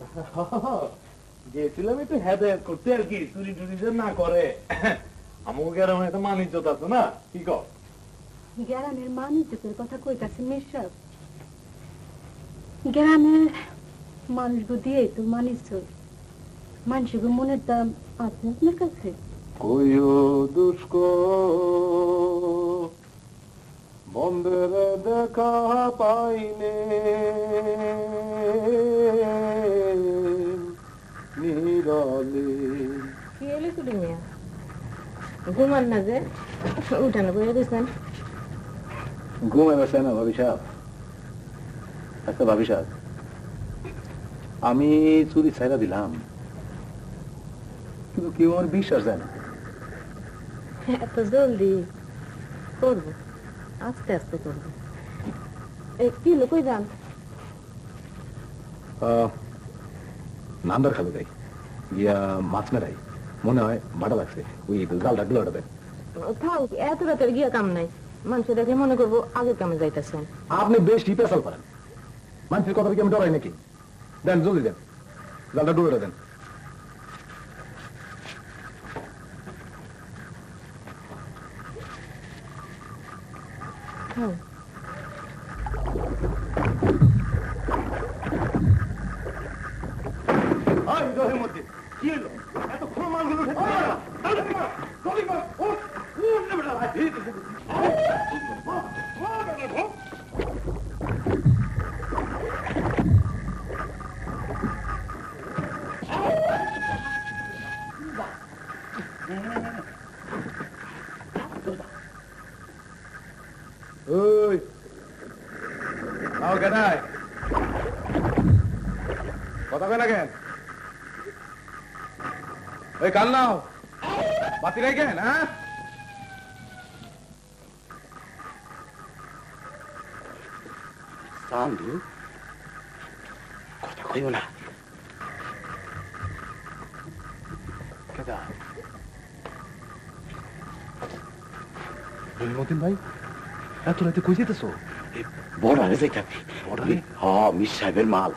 গেছিলাম একটু হেদায়ত করতে আর কি, চুরি টুরি যে না করে। আমাকে গ্রামে একটা মান ইজ্জত আছে না, কি কর? গ্রামের মান ইজ্জতের কথা কইতাছেন মির্শাদ? গ্রামের মানুষগো দিয়েই তো মান ইজ্জত। মানুষের মনের দাম আছে আপনার কাছে? কইও দুষ্ক বন্ধের দেখা পাইলে নিরলে। কি হলে তুলি মিয়া? ঘুমান না যে উঠানে বইয়া দিয়েছেন? ঘুমে বসে না ভাবি সাহেব। আচ্ছা ভাবি সাহেব, আমি চুরি ছাইরা দিলাম, কিন্তু কেউ আমার বিশ্বাস যায় না। এত জলদি করবো, আস্তে আস্তে করবো। কি হলো, কই যান? নান্দার খাবে যাই গিয়া মাছ মেরাই, মনে হয় ভাড়া লাগছে, ওই জালটা গুলো দেন। থাক, এত রাতের গিয়া কাম নাই। মানুষে দেখে মনে করবো আগের কামে যাইতেছেন। আপনি বেশ পেশাল পারেন, মানুষের কথা কি আমি ডরাই নাকি? দেন জলদি দেন, জালটা ডুবে দেন। হ্যাঁ, কি হলো? এতক্ষণ মালগুলো উঠে ওই আও কেনাই কথা কয় না কেন? ওই কাল নাও বাতি রে কেন? হ্যাঁ, চান্দু কথা কইও না। কেদা মতিন ভাই, এত রাতে কই যেতেছো? বর্ডারে যাইতাছি। বর্ডারে? হ, মিস সাহেবের মাল।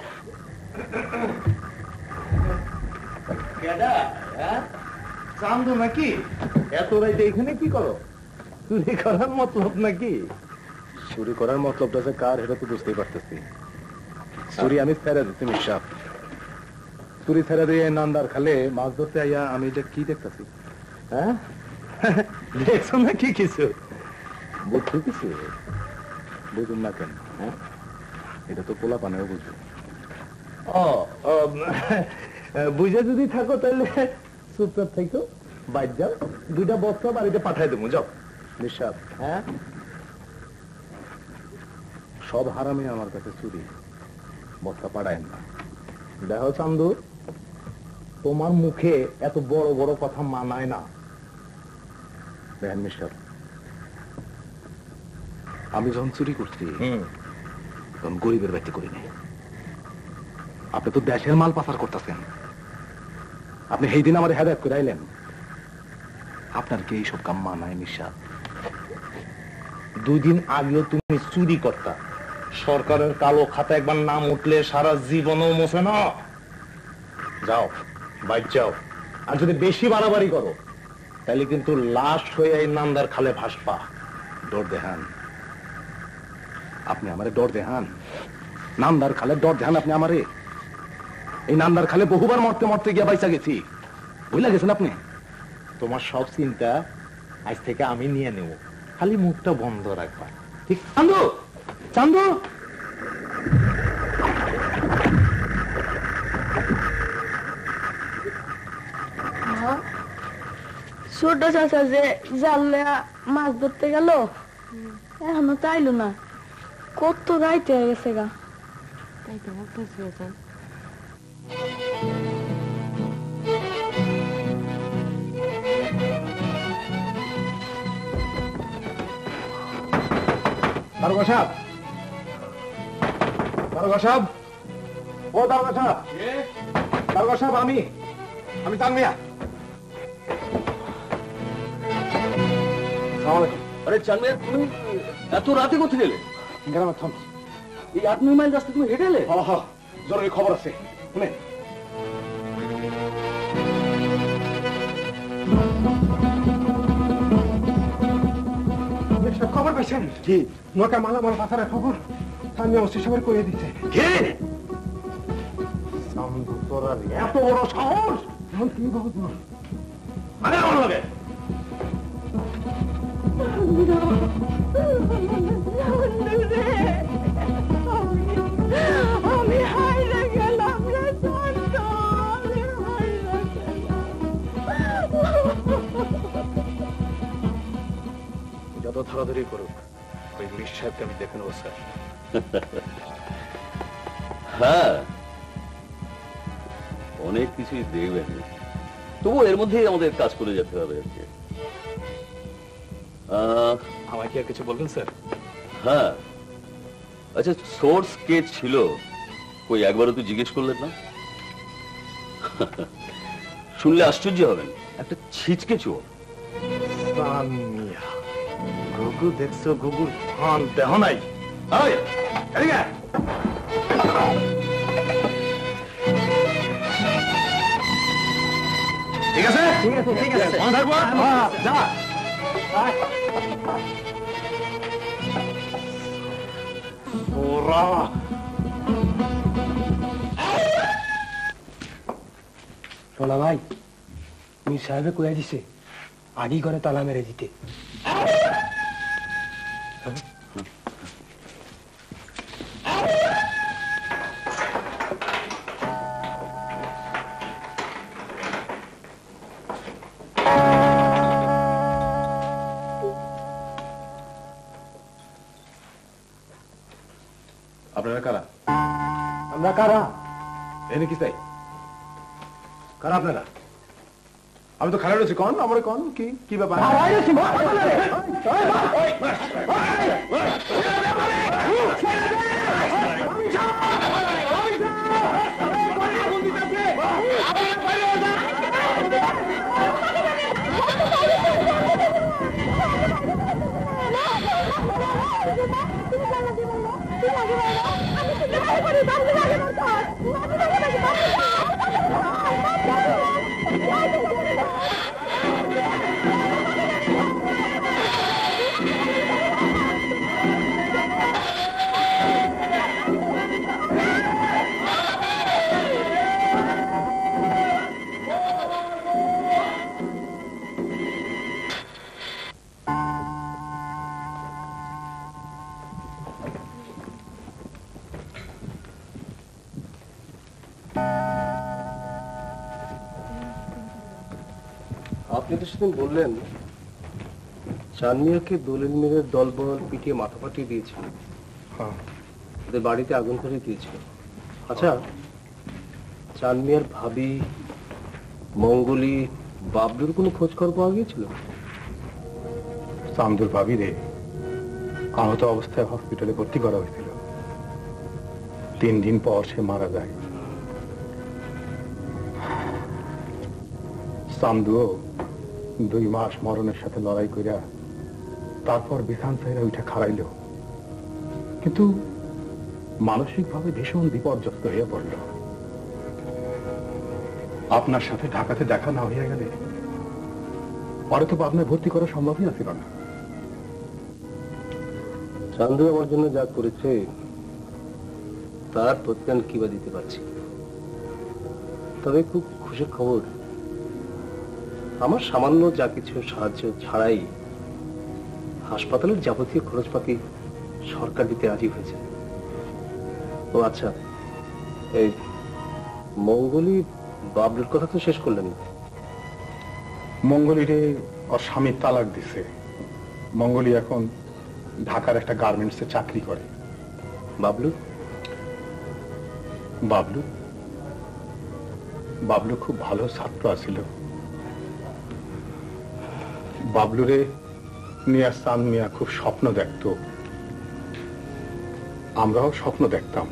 চান্দু নাকি? এত রাইতে এখানে কি করো? চুরি করার মতলব নাকি? চুরি করার মতলবটা যে কার এটা তো বুঝতেই পারতেছি। চুরি আমি ছেড়ে দিচ্ছি মিশাপ, চুরি ছেড়ে দিয়ে নান্দার খালে মাছ ধরতে আইয়া আমি এটা কি দেখতেছি? হ্যাঁ, দেখছো না কি কিছু? বুঝছো কিছু? বুঝুন না কেন? হ্যাঁ, এটা তো পোলা পানেও বুঝবো। ও বুঝে যদি থাকো তাহলে চুপচাপ থাকো, বাইর যাও, দুইটা বস্তা বাড়িতে পাঠাই দেবো, যাও নিঃশ্বাস। হ্যাঁ, সব হারামে আমার কাছে চুরি, বস্তা পাঠায় না। দেখো চান্দু, তোমার মুখে এত বড় বড় কথা মানায় না। দেখেন মিস্টার, আমি যখন চুরি করছি তখন গরিবের বাড়িতে করি নাই। আপনি তো দেশের মাল পাচার করতেছেন, আপনি সেই দিন আমার হেদায়ত করে আইলেন। আপনার কি এইসব কাম মানায় নিঃশ্বাস? দুই দিন আগেও তুমি চুরি করতা, সরকারের কালো খাতা একবার নাম উঠলে সারা জীবনও মোছে না। যাও, বাইর যাও, আর যদি বেশি বাড়াবাড়ি করো তাহলে কিন্তু লাশ হয়ে এই নান্দার খালে ভাসপা। ডর দেহান আপনি আমারে, ডর দেহান নান্দার খালে, ডর দেহান আপনি আমারে। এই নান্দার খালে বহুবার মরতে মরতে গিয়া বাইসা গেছি, বুঝলা গেছেন আপনি। তোমার সব চিন্তা আজ থেকে আমি নিয়ে নেব, খালি মুখটা বন্ধ রাখবা, ঠিক? চান্দু, চান্দু, ছোট চাচা যে জানলে মাছ ধরতে গেল এখনো চাইলো না, কত রাইতে হয়ে গেছে গা। তাই তো বলতেছি বাজান। দারোগা সাহেব, দারোগা সাহেব, ও দারোগা সাহেব, দারোগা সাহেব, আমি আমি চান মিয়া। আরে চানমিয়া, তুমি এত রাতে কোথায় গেলে? গ্রামে থাম। এই আট নয় মাইল রাস্তা তুমি হেঁটে এলে? হ হ, জরুরি খবর আছে, শুনে। খবর পাইছেন? কি নৌকা মালামাল পাথারের খবর আমি অবশ্যই সবার করে দিতে। এত বড় সাহস! এখন কি বহুত বড় মানে আমার লগে আমি হাইরে গেলাম রে চন্দ্র, আমি হাইরে যত ধরাধরি করুক, ওই মিস সাহেবকে আমি দেখে নেবো স্যার। হ্যাঁ, অনেক কিছুই দেখবেন, তবু এর মধ্যেই আমাদের কাজ করে যেতে হবে আর কি। আমাকে আর কিছু বলবেন স্যার? হ্যাঁ, আচ্ছা, সোর্স কে ছিল কই একবারও তো জিজ্ঞেস করলেন না? শুনলে আশ্চর্য হবেন, একটা ছিচকে চোর। গুগু দেখছো, গুগুর ফান দেহ নাই। ঠিক আছে, ঠিক আছে, ঠিক আছে, মনে থাকবো। যা ওরা শোনা ভাই, তুমি সাহেবে কয়ে দিছে আগে করে তালা মেরে দিতে। আপনারা কারা? আমরা কারা? এনে কি চাই? কারা আপনারা? আমি তো খারাপ রয়েছি, কন আমার কন কি কি ব্যাপার? আপনি তো সেদিন বললেন চানমিয়াকে দলিল মিলের দলবল পিটিয়ে মাথা ফাটিয়ে দিয়েছিল, ওদের বাড়িতে আগুন ধরে দিয়েছিল। আচ্ছা, চানমিয়ার ভাবি মঙ্গলি বাবলুর কোনো খোঁজ খবর পাওয়া গিয়েছিল? চান্দুর ভাবি রে আহত অবস্থায় হসপিটালে ভর্তি করা হয়েছিল, তিন দিন পর সে মারা যায়। চান্দুও দুই মাস মরণের সাথে লড়াই করিয়া তারপর বিছান চাইরা উঠে খাড়াইল, কিন্তু মানসিক ভাবে ভীষণ বিপর্যস্ত হয়ে পড়ল। আপনার সাথে ঢাকাতে দেখা না হইয়া গেলে পরে তো আপনার ভর্তি করা সম্ভবই আছে না। চান্দু আমার জন্য যা করেছে তার প্রত্যান কিবা দিতে পারছি, তবে খুব খুশির খবর, আমার সামান্য যা কিছু সাহায্য ছাড়াই হাসপাতালের যাবতীয় খরচপাতি সরকার দিতে রাজি হয়েছে। ও আচ্ছা, এই মঙ্গলি বাবলুর কথা তো শেষ করলেন না? মঙ্গলিরে ওর স্বামী তালাক দিছে। মঙ্গলি এখন ঢাকার একটা গার্মেন্টসে চাকরি করে। বাবলু? বাবলু বাবলু খুব ভালো ছাত্র আছিল। বাবলুরে নিয়া চাঁদ মিয়া খুব স্বপ্ন দেখত, আমরাও স্বপ্ন দেখতাম।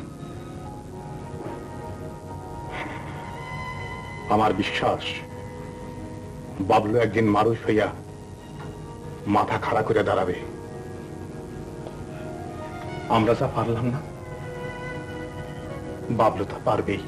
আমার বিশ্বাস বাবলু একদিন মানুষ হইয়া মাথা খাড়া করে দাঁড়াবে। আমরা যা পারলাম না, বাবলু তা পারবেই।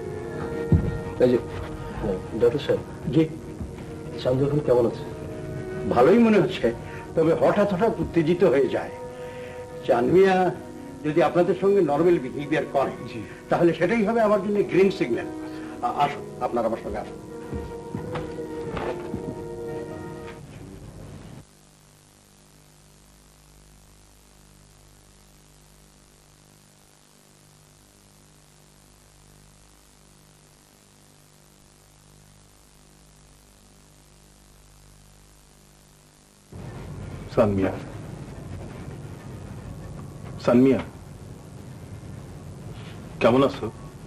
ডক্টর সাহেব, জি, চান্দু এখন কেমন আছে? ভালোই মনে হচ্ছে, তবে হঠাৎ হঠাৎ উত্তেজিত হয়ে যায়। চানমিয়া যদি আপনাদের সঙ্গে নর্মাল বিহেভিয়ার করে তাহলে সেটাই হবে আমার জন্য গ্রিন সিগন্যাল। আসুন, আপনার আমার সঙ্গে আসুন। সানমিয়া, সানমিয়া, কেমন আছো?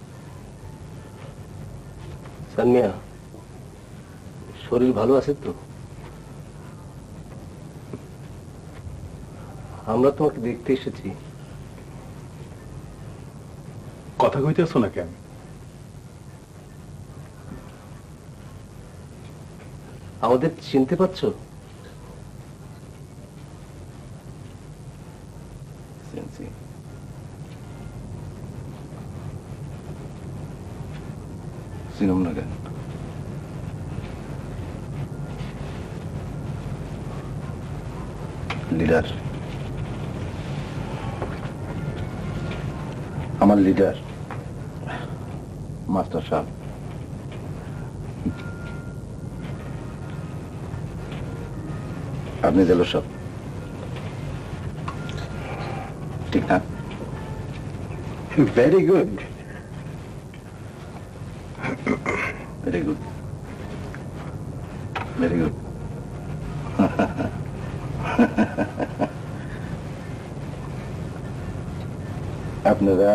সানমিয়া, শরীর ভালো আছে তো? আমরা তোমাকে দেখতে এসেছি। কথা কইতেছো না কেন? আমাদের চিনতে পারছো? চিনম না কেন? লিডার, আমার লিডার মাস্টার সাহেব। আপনি জেলো সাহেব, ঠিক না? Very good, very good, very good. আপনারা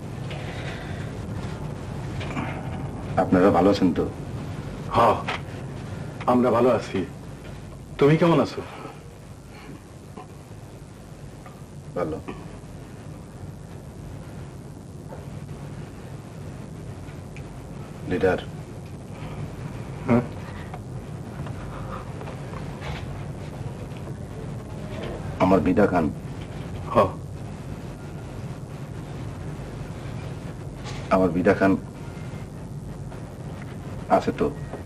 আপনারা ভালো আছেন তো? হ্যাঁ, আমরা ভালো আছি। তুমি কেমন আছো? ভালো। লিডার, হ্যাঁ, আমার বিদা খান। হ্যাঁ, আমার বিদা খান আছে তো?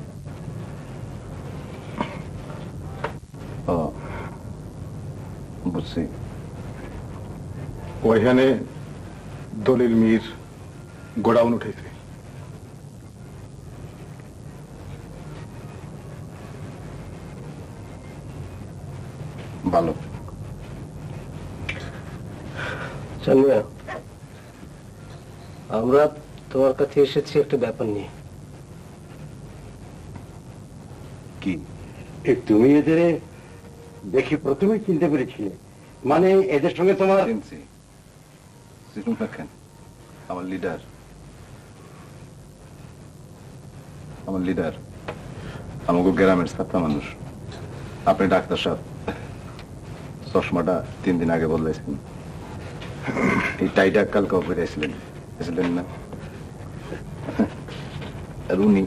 ও, বুঝছি। ওইখানে দলিল মির গোডাউন উঠেছে। ভালো। চান্দুয়া, আমরা তোমার কাছে এসেছি একটা ব্যাপার নিয়ে। কি? তুমি এদের দেখি প্রথমেই চিনতে পেরেছিলে? মানে এদের সঙ্গে তোমার? চিনছি। চিনুন না কেন? আমার লিডার, আমার লিডার আমাকে গ্রামের ছাত্র মানুষ। আপনি ডাক্তার সাহেব, চশমাটা তিন দিন আগে বদলাইছেন। এই টাইটা কালকেও ফিরেছিলেন এসেছিলেন না? আর উনি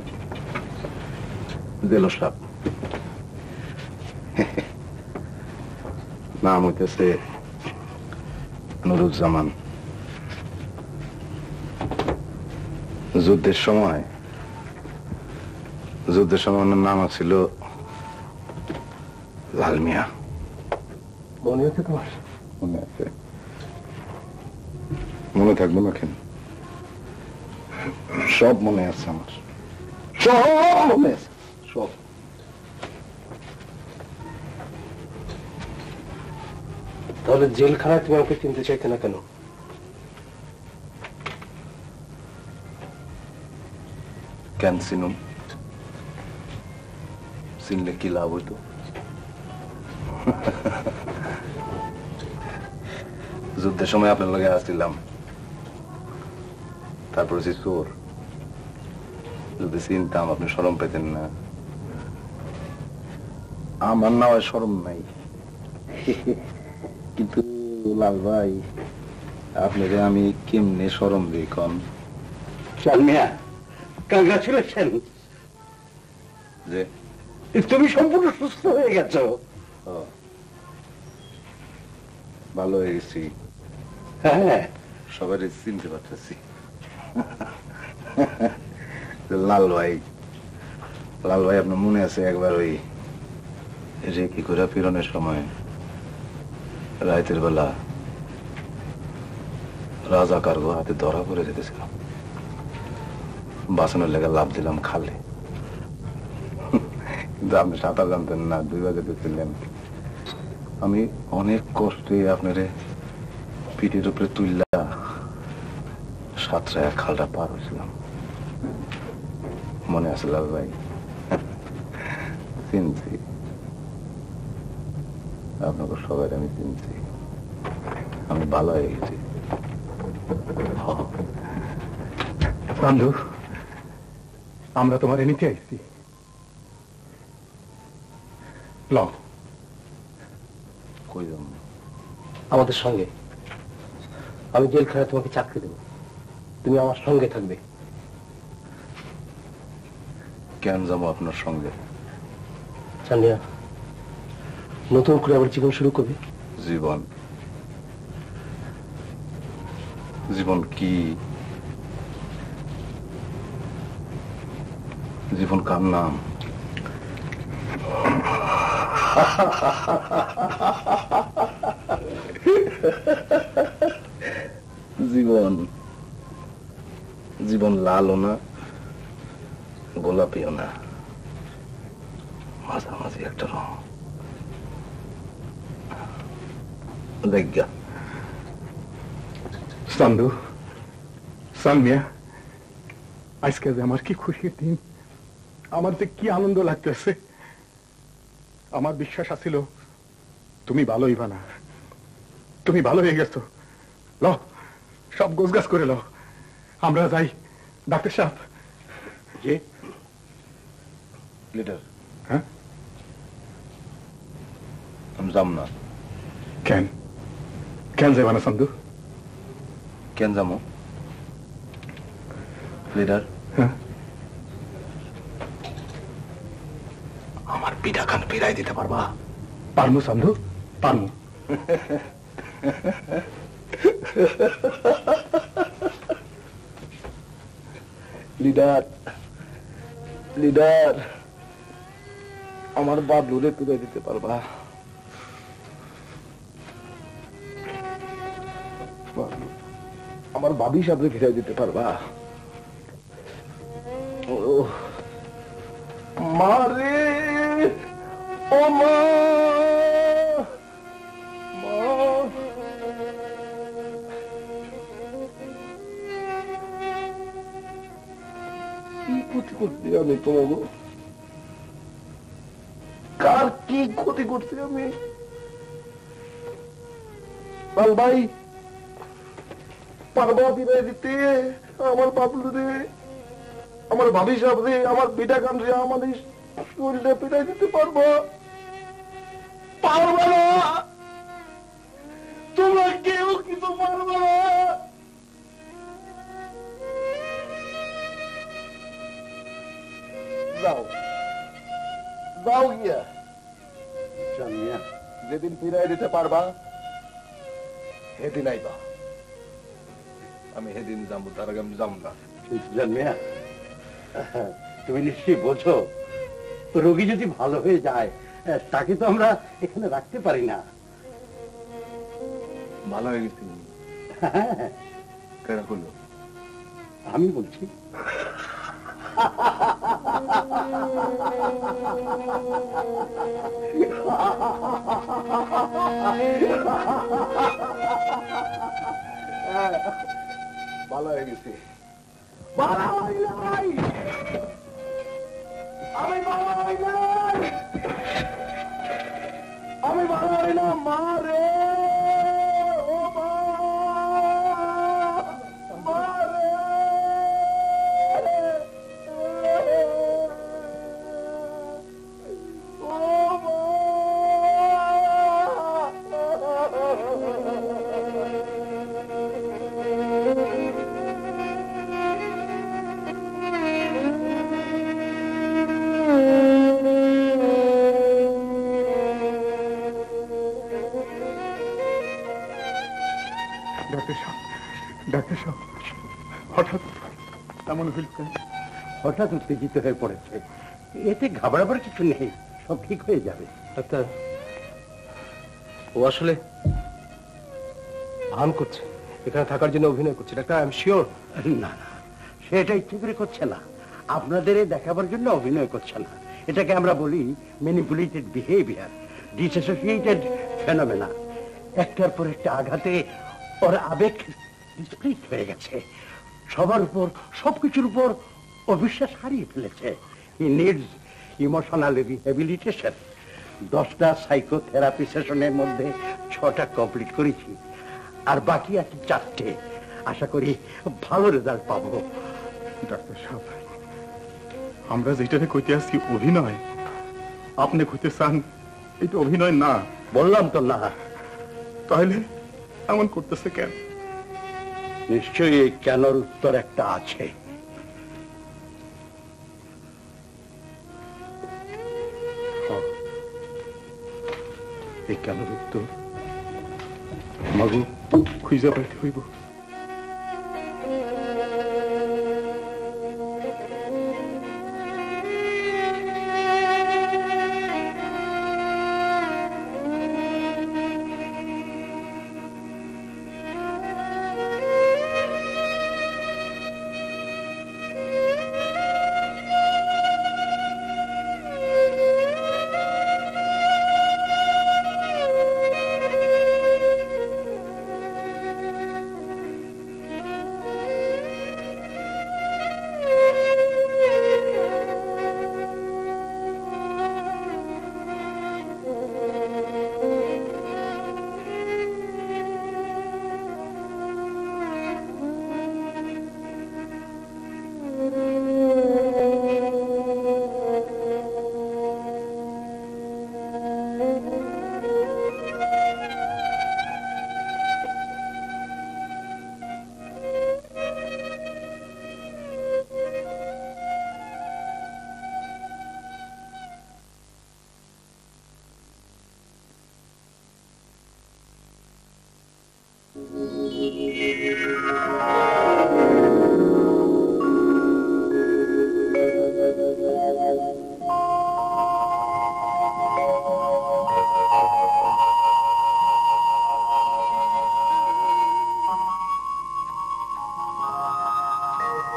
দেলো সাহেব, নাম হইতেছে নুরুজ্জামান। যুদ্ধের সময় যুদ্ধের সময় ওনার নাম ছিল লাল মিয়া। মনে আছে তোমার? মনে আছে। মনে থাকবো না কেন? সব মনে আছে আমার, সব মনে আছে, সব। তাহলে জেলখানায় তুমি আমাকে চিনতে চাইতে না কেন? কেন চিনুম? চিনলে কি লাভ হইতো? যুদ্ধের সময় আপনার লগে আসছিলাম, তারপরে যে চোর, যদি চিনতাম আপনি শরম পেতেন না। আমার না হয় শরম নাই, কিন্তু লাল ভাই আপনাকে আমি কেমনে শরম দিই কন? চান মিয়া, কংগ্রাচুলেশন, যে তুমি সম্পূর্ণ সুস্থ হয়ে গেছো। ভালো হয়ে গেছি, হ্যাঁ সবাই চিনতে পারতেছি। লাল ভাই, লাল ভাই আপনার মনে আছে একবার ওই রেকি ঘোরা ফিরনের সময় রাতের বেলা রাজাকার হাতে ধরা পড়ে যেতেছিলাম, বাসনের লেগে লাভ দিলাম খালে, কিন্তু আপনি সাঁতার জানতেন না, দুই বাজে ছিলেন। আমি অনেক কষ্টে আপনারে পিঠের উপরে তুললা সাতটা খালটা পার হয়েছিলাম, মনে আছে লাল ভাই? চিনছি আপনাকে, সবাই আমি চিনছি, আমি ভালো হয়ে গেছি। বন্ধু, আমরা তোমার নিতে আইছি, লও। কই যাবো? আমাদের সঙ্গে। আমি জেলখানায় তোমাকে চাকরি দেবো, তুমি আমার সঙ্গে থাকবে। কেন যাবো আপনার সঙ্গে? চান্দিয়া, নতুন করে আবার জীবন শুরু করবে। জীবন? জীবন কি? জীবন কার নাম? জীবন, জীবন লালও না গোলাপিও না, মাঝামাঝি একটা রং। দেখা সান্দু, সানমিয়া, আজকে যে আমার কি খুশির দিন, আমার যে কি আনন্দ লাগতেছে। আমার বিশ্বাস আছিল তুমি ভালো হইবা না, তুমি ভালো হয়ে গেছো। ল, সব গোছগাছ করে ল, আমরা যাই। ডাক্তার সাহেব। যে লিডার, হ্যাঁ আমি যাম না। কেন কেন যাইবা না সান্দু? কেন যাবো লিডার? হ্যাঁ, আমার পিঠা খান ফিরাই দিতে পারবা? পারমু সান্ধু, পারমু। লিডার, লিডার, আমার বাবলুরে ফিরাই দিতে পারবা? আমার ভাবি সামনে ফিরাই দিতে পারবা? ও মারে, ও মা, মা, কি ক্ষতি করছি আমি তোমাকে? কার কি ক্ষতি করছি আমি? লাল ভাই, পারবা ফিরাই দিতে আমার বাবলু রে, আমার ভাবি সাহেব রে, আমার পিঠা খান রে, আমার শরীরে ফিরাই দিতে পারবো? পারবা না, তোমরা কেউ কিছু পারবা না। যাও, যাও গিয়া, যেদিন ফিরাই দিতে পারবা সেদিন আইবা। আমি সেদিন যাবো, তার আগে আমি যাবো না। জানমিয়া, তুমি নিশ্চয়ই বোঝো, রোগী যদি ভালো হয়ে যায় তাকে তো আমরা এখানে রাখতে পারি না। ভালো হয়ে গেছি কেন করলো আমি বলছি ভালো হয়ে গেছি আমি ভালো হইলাম, আমি ভালো হইলাম মা রে, ও মা, মা রে, ও মা। ডাক্তার সাহেব, ডাক্তার সাহেব, হঠাৎ এমন হইল কেন? হঠাৎ উত্তেজিত হয়ে পড়েছে, এতে ঘাবড়াবার কিছু নেই, সব ঠিক হয়ে যাবে। ডাক্তার, ও আসলে ভান করছে, এখানে থাকার জন্য অভিনয় করছে। ডাক্তার, আই এম শিওর। না না, সেটা ইচ্ছে করে করছে না, আপনাদের দেখাবার জন্য অভিনয় করছে না। এটাকে আমরা বলি ম্যানিপুলেটেড বিহেভিয়ার, ডিসঅ্যাসোসিয়েটেড ফেনোমেনা। একটার পর একটা আঘাতে ওর আবেগ স্প্লিট হয়ে গেছে, সবার উপর, সবকিছুর উপর অবিশ্বাস হারিয়ে ফেলেছে। He needs emotional rehabilitation. দশটা সাইকোথেরাপি সেশনের মধ্যে ছটা কমপ্লিট করেছি, আর বাকি আছে চারটে। আশা করি ভালো রেজাল্ট পাবো। ডাক্তার সাহেব, আমরা যেটাকে কইতে আসছি অভিনয়, আপনি কইতে চান এটা অভিনয় না? বললাম তো না। তাহলে এমন করতেছে কেন? নিশ্চয়ই এই কেনর উত্তর একটা আছে। এই কেনর উত্তর মাগু খুঁজে পাইতে হইব।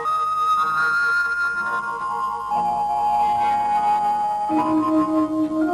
Thank you.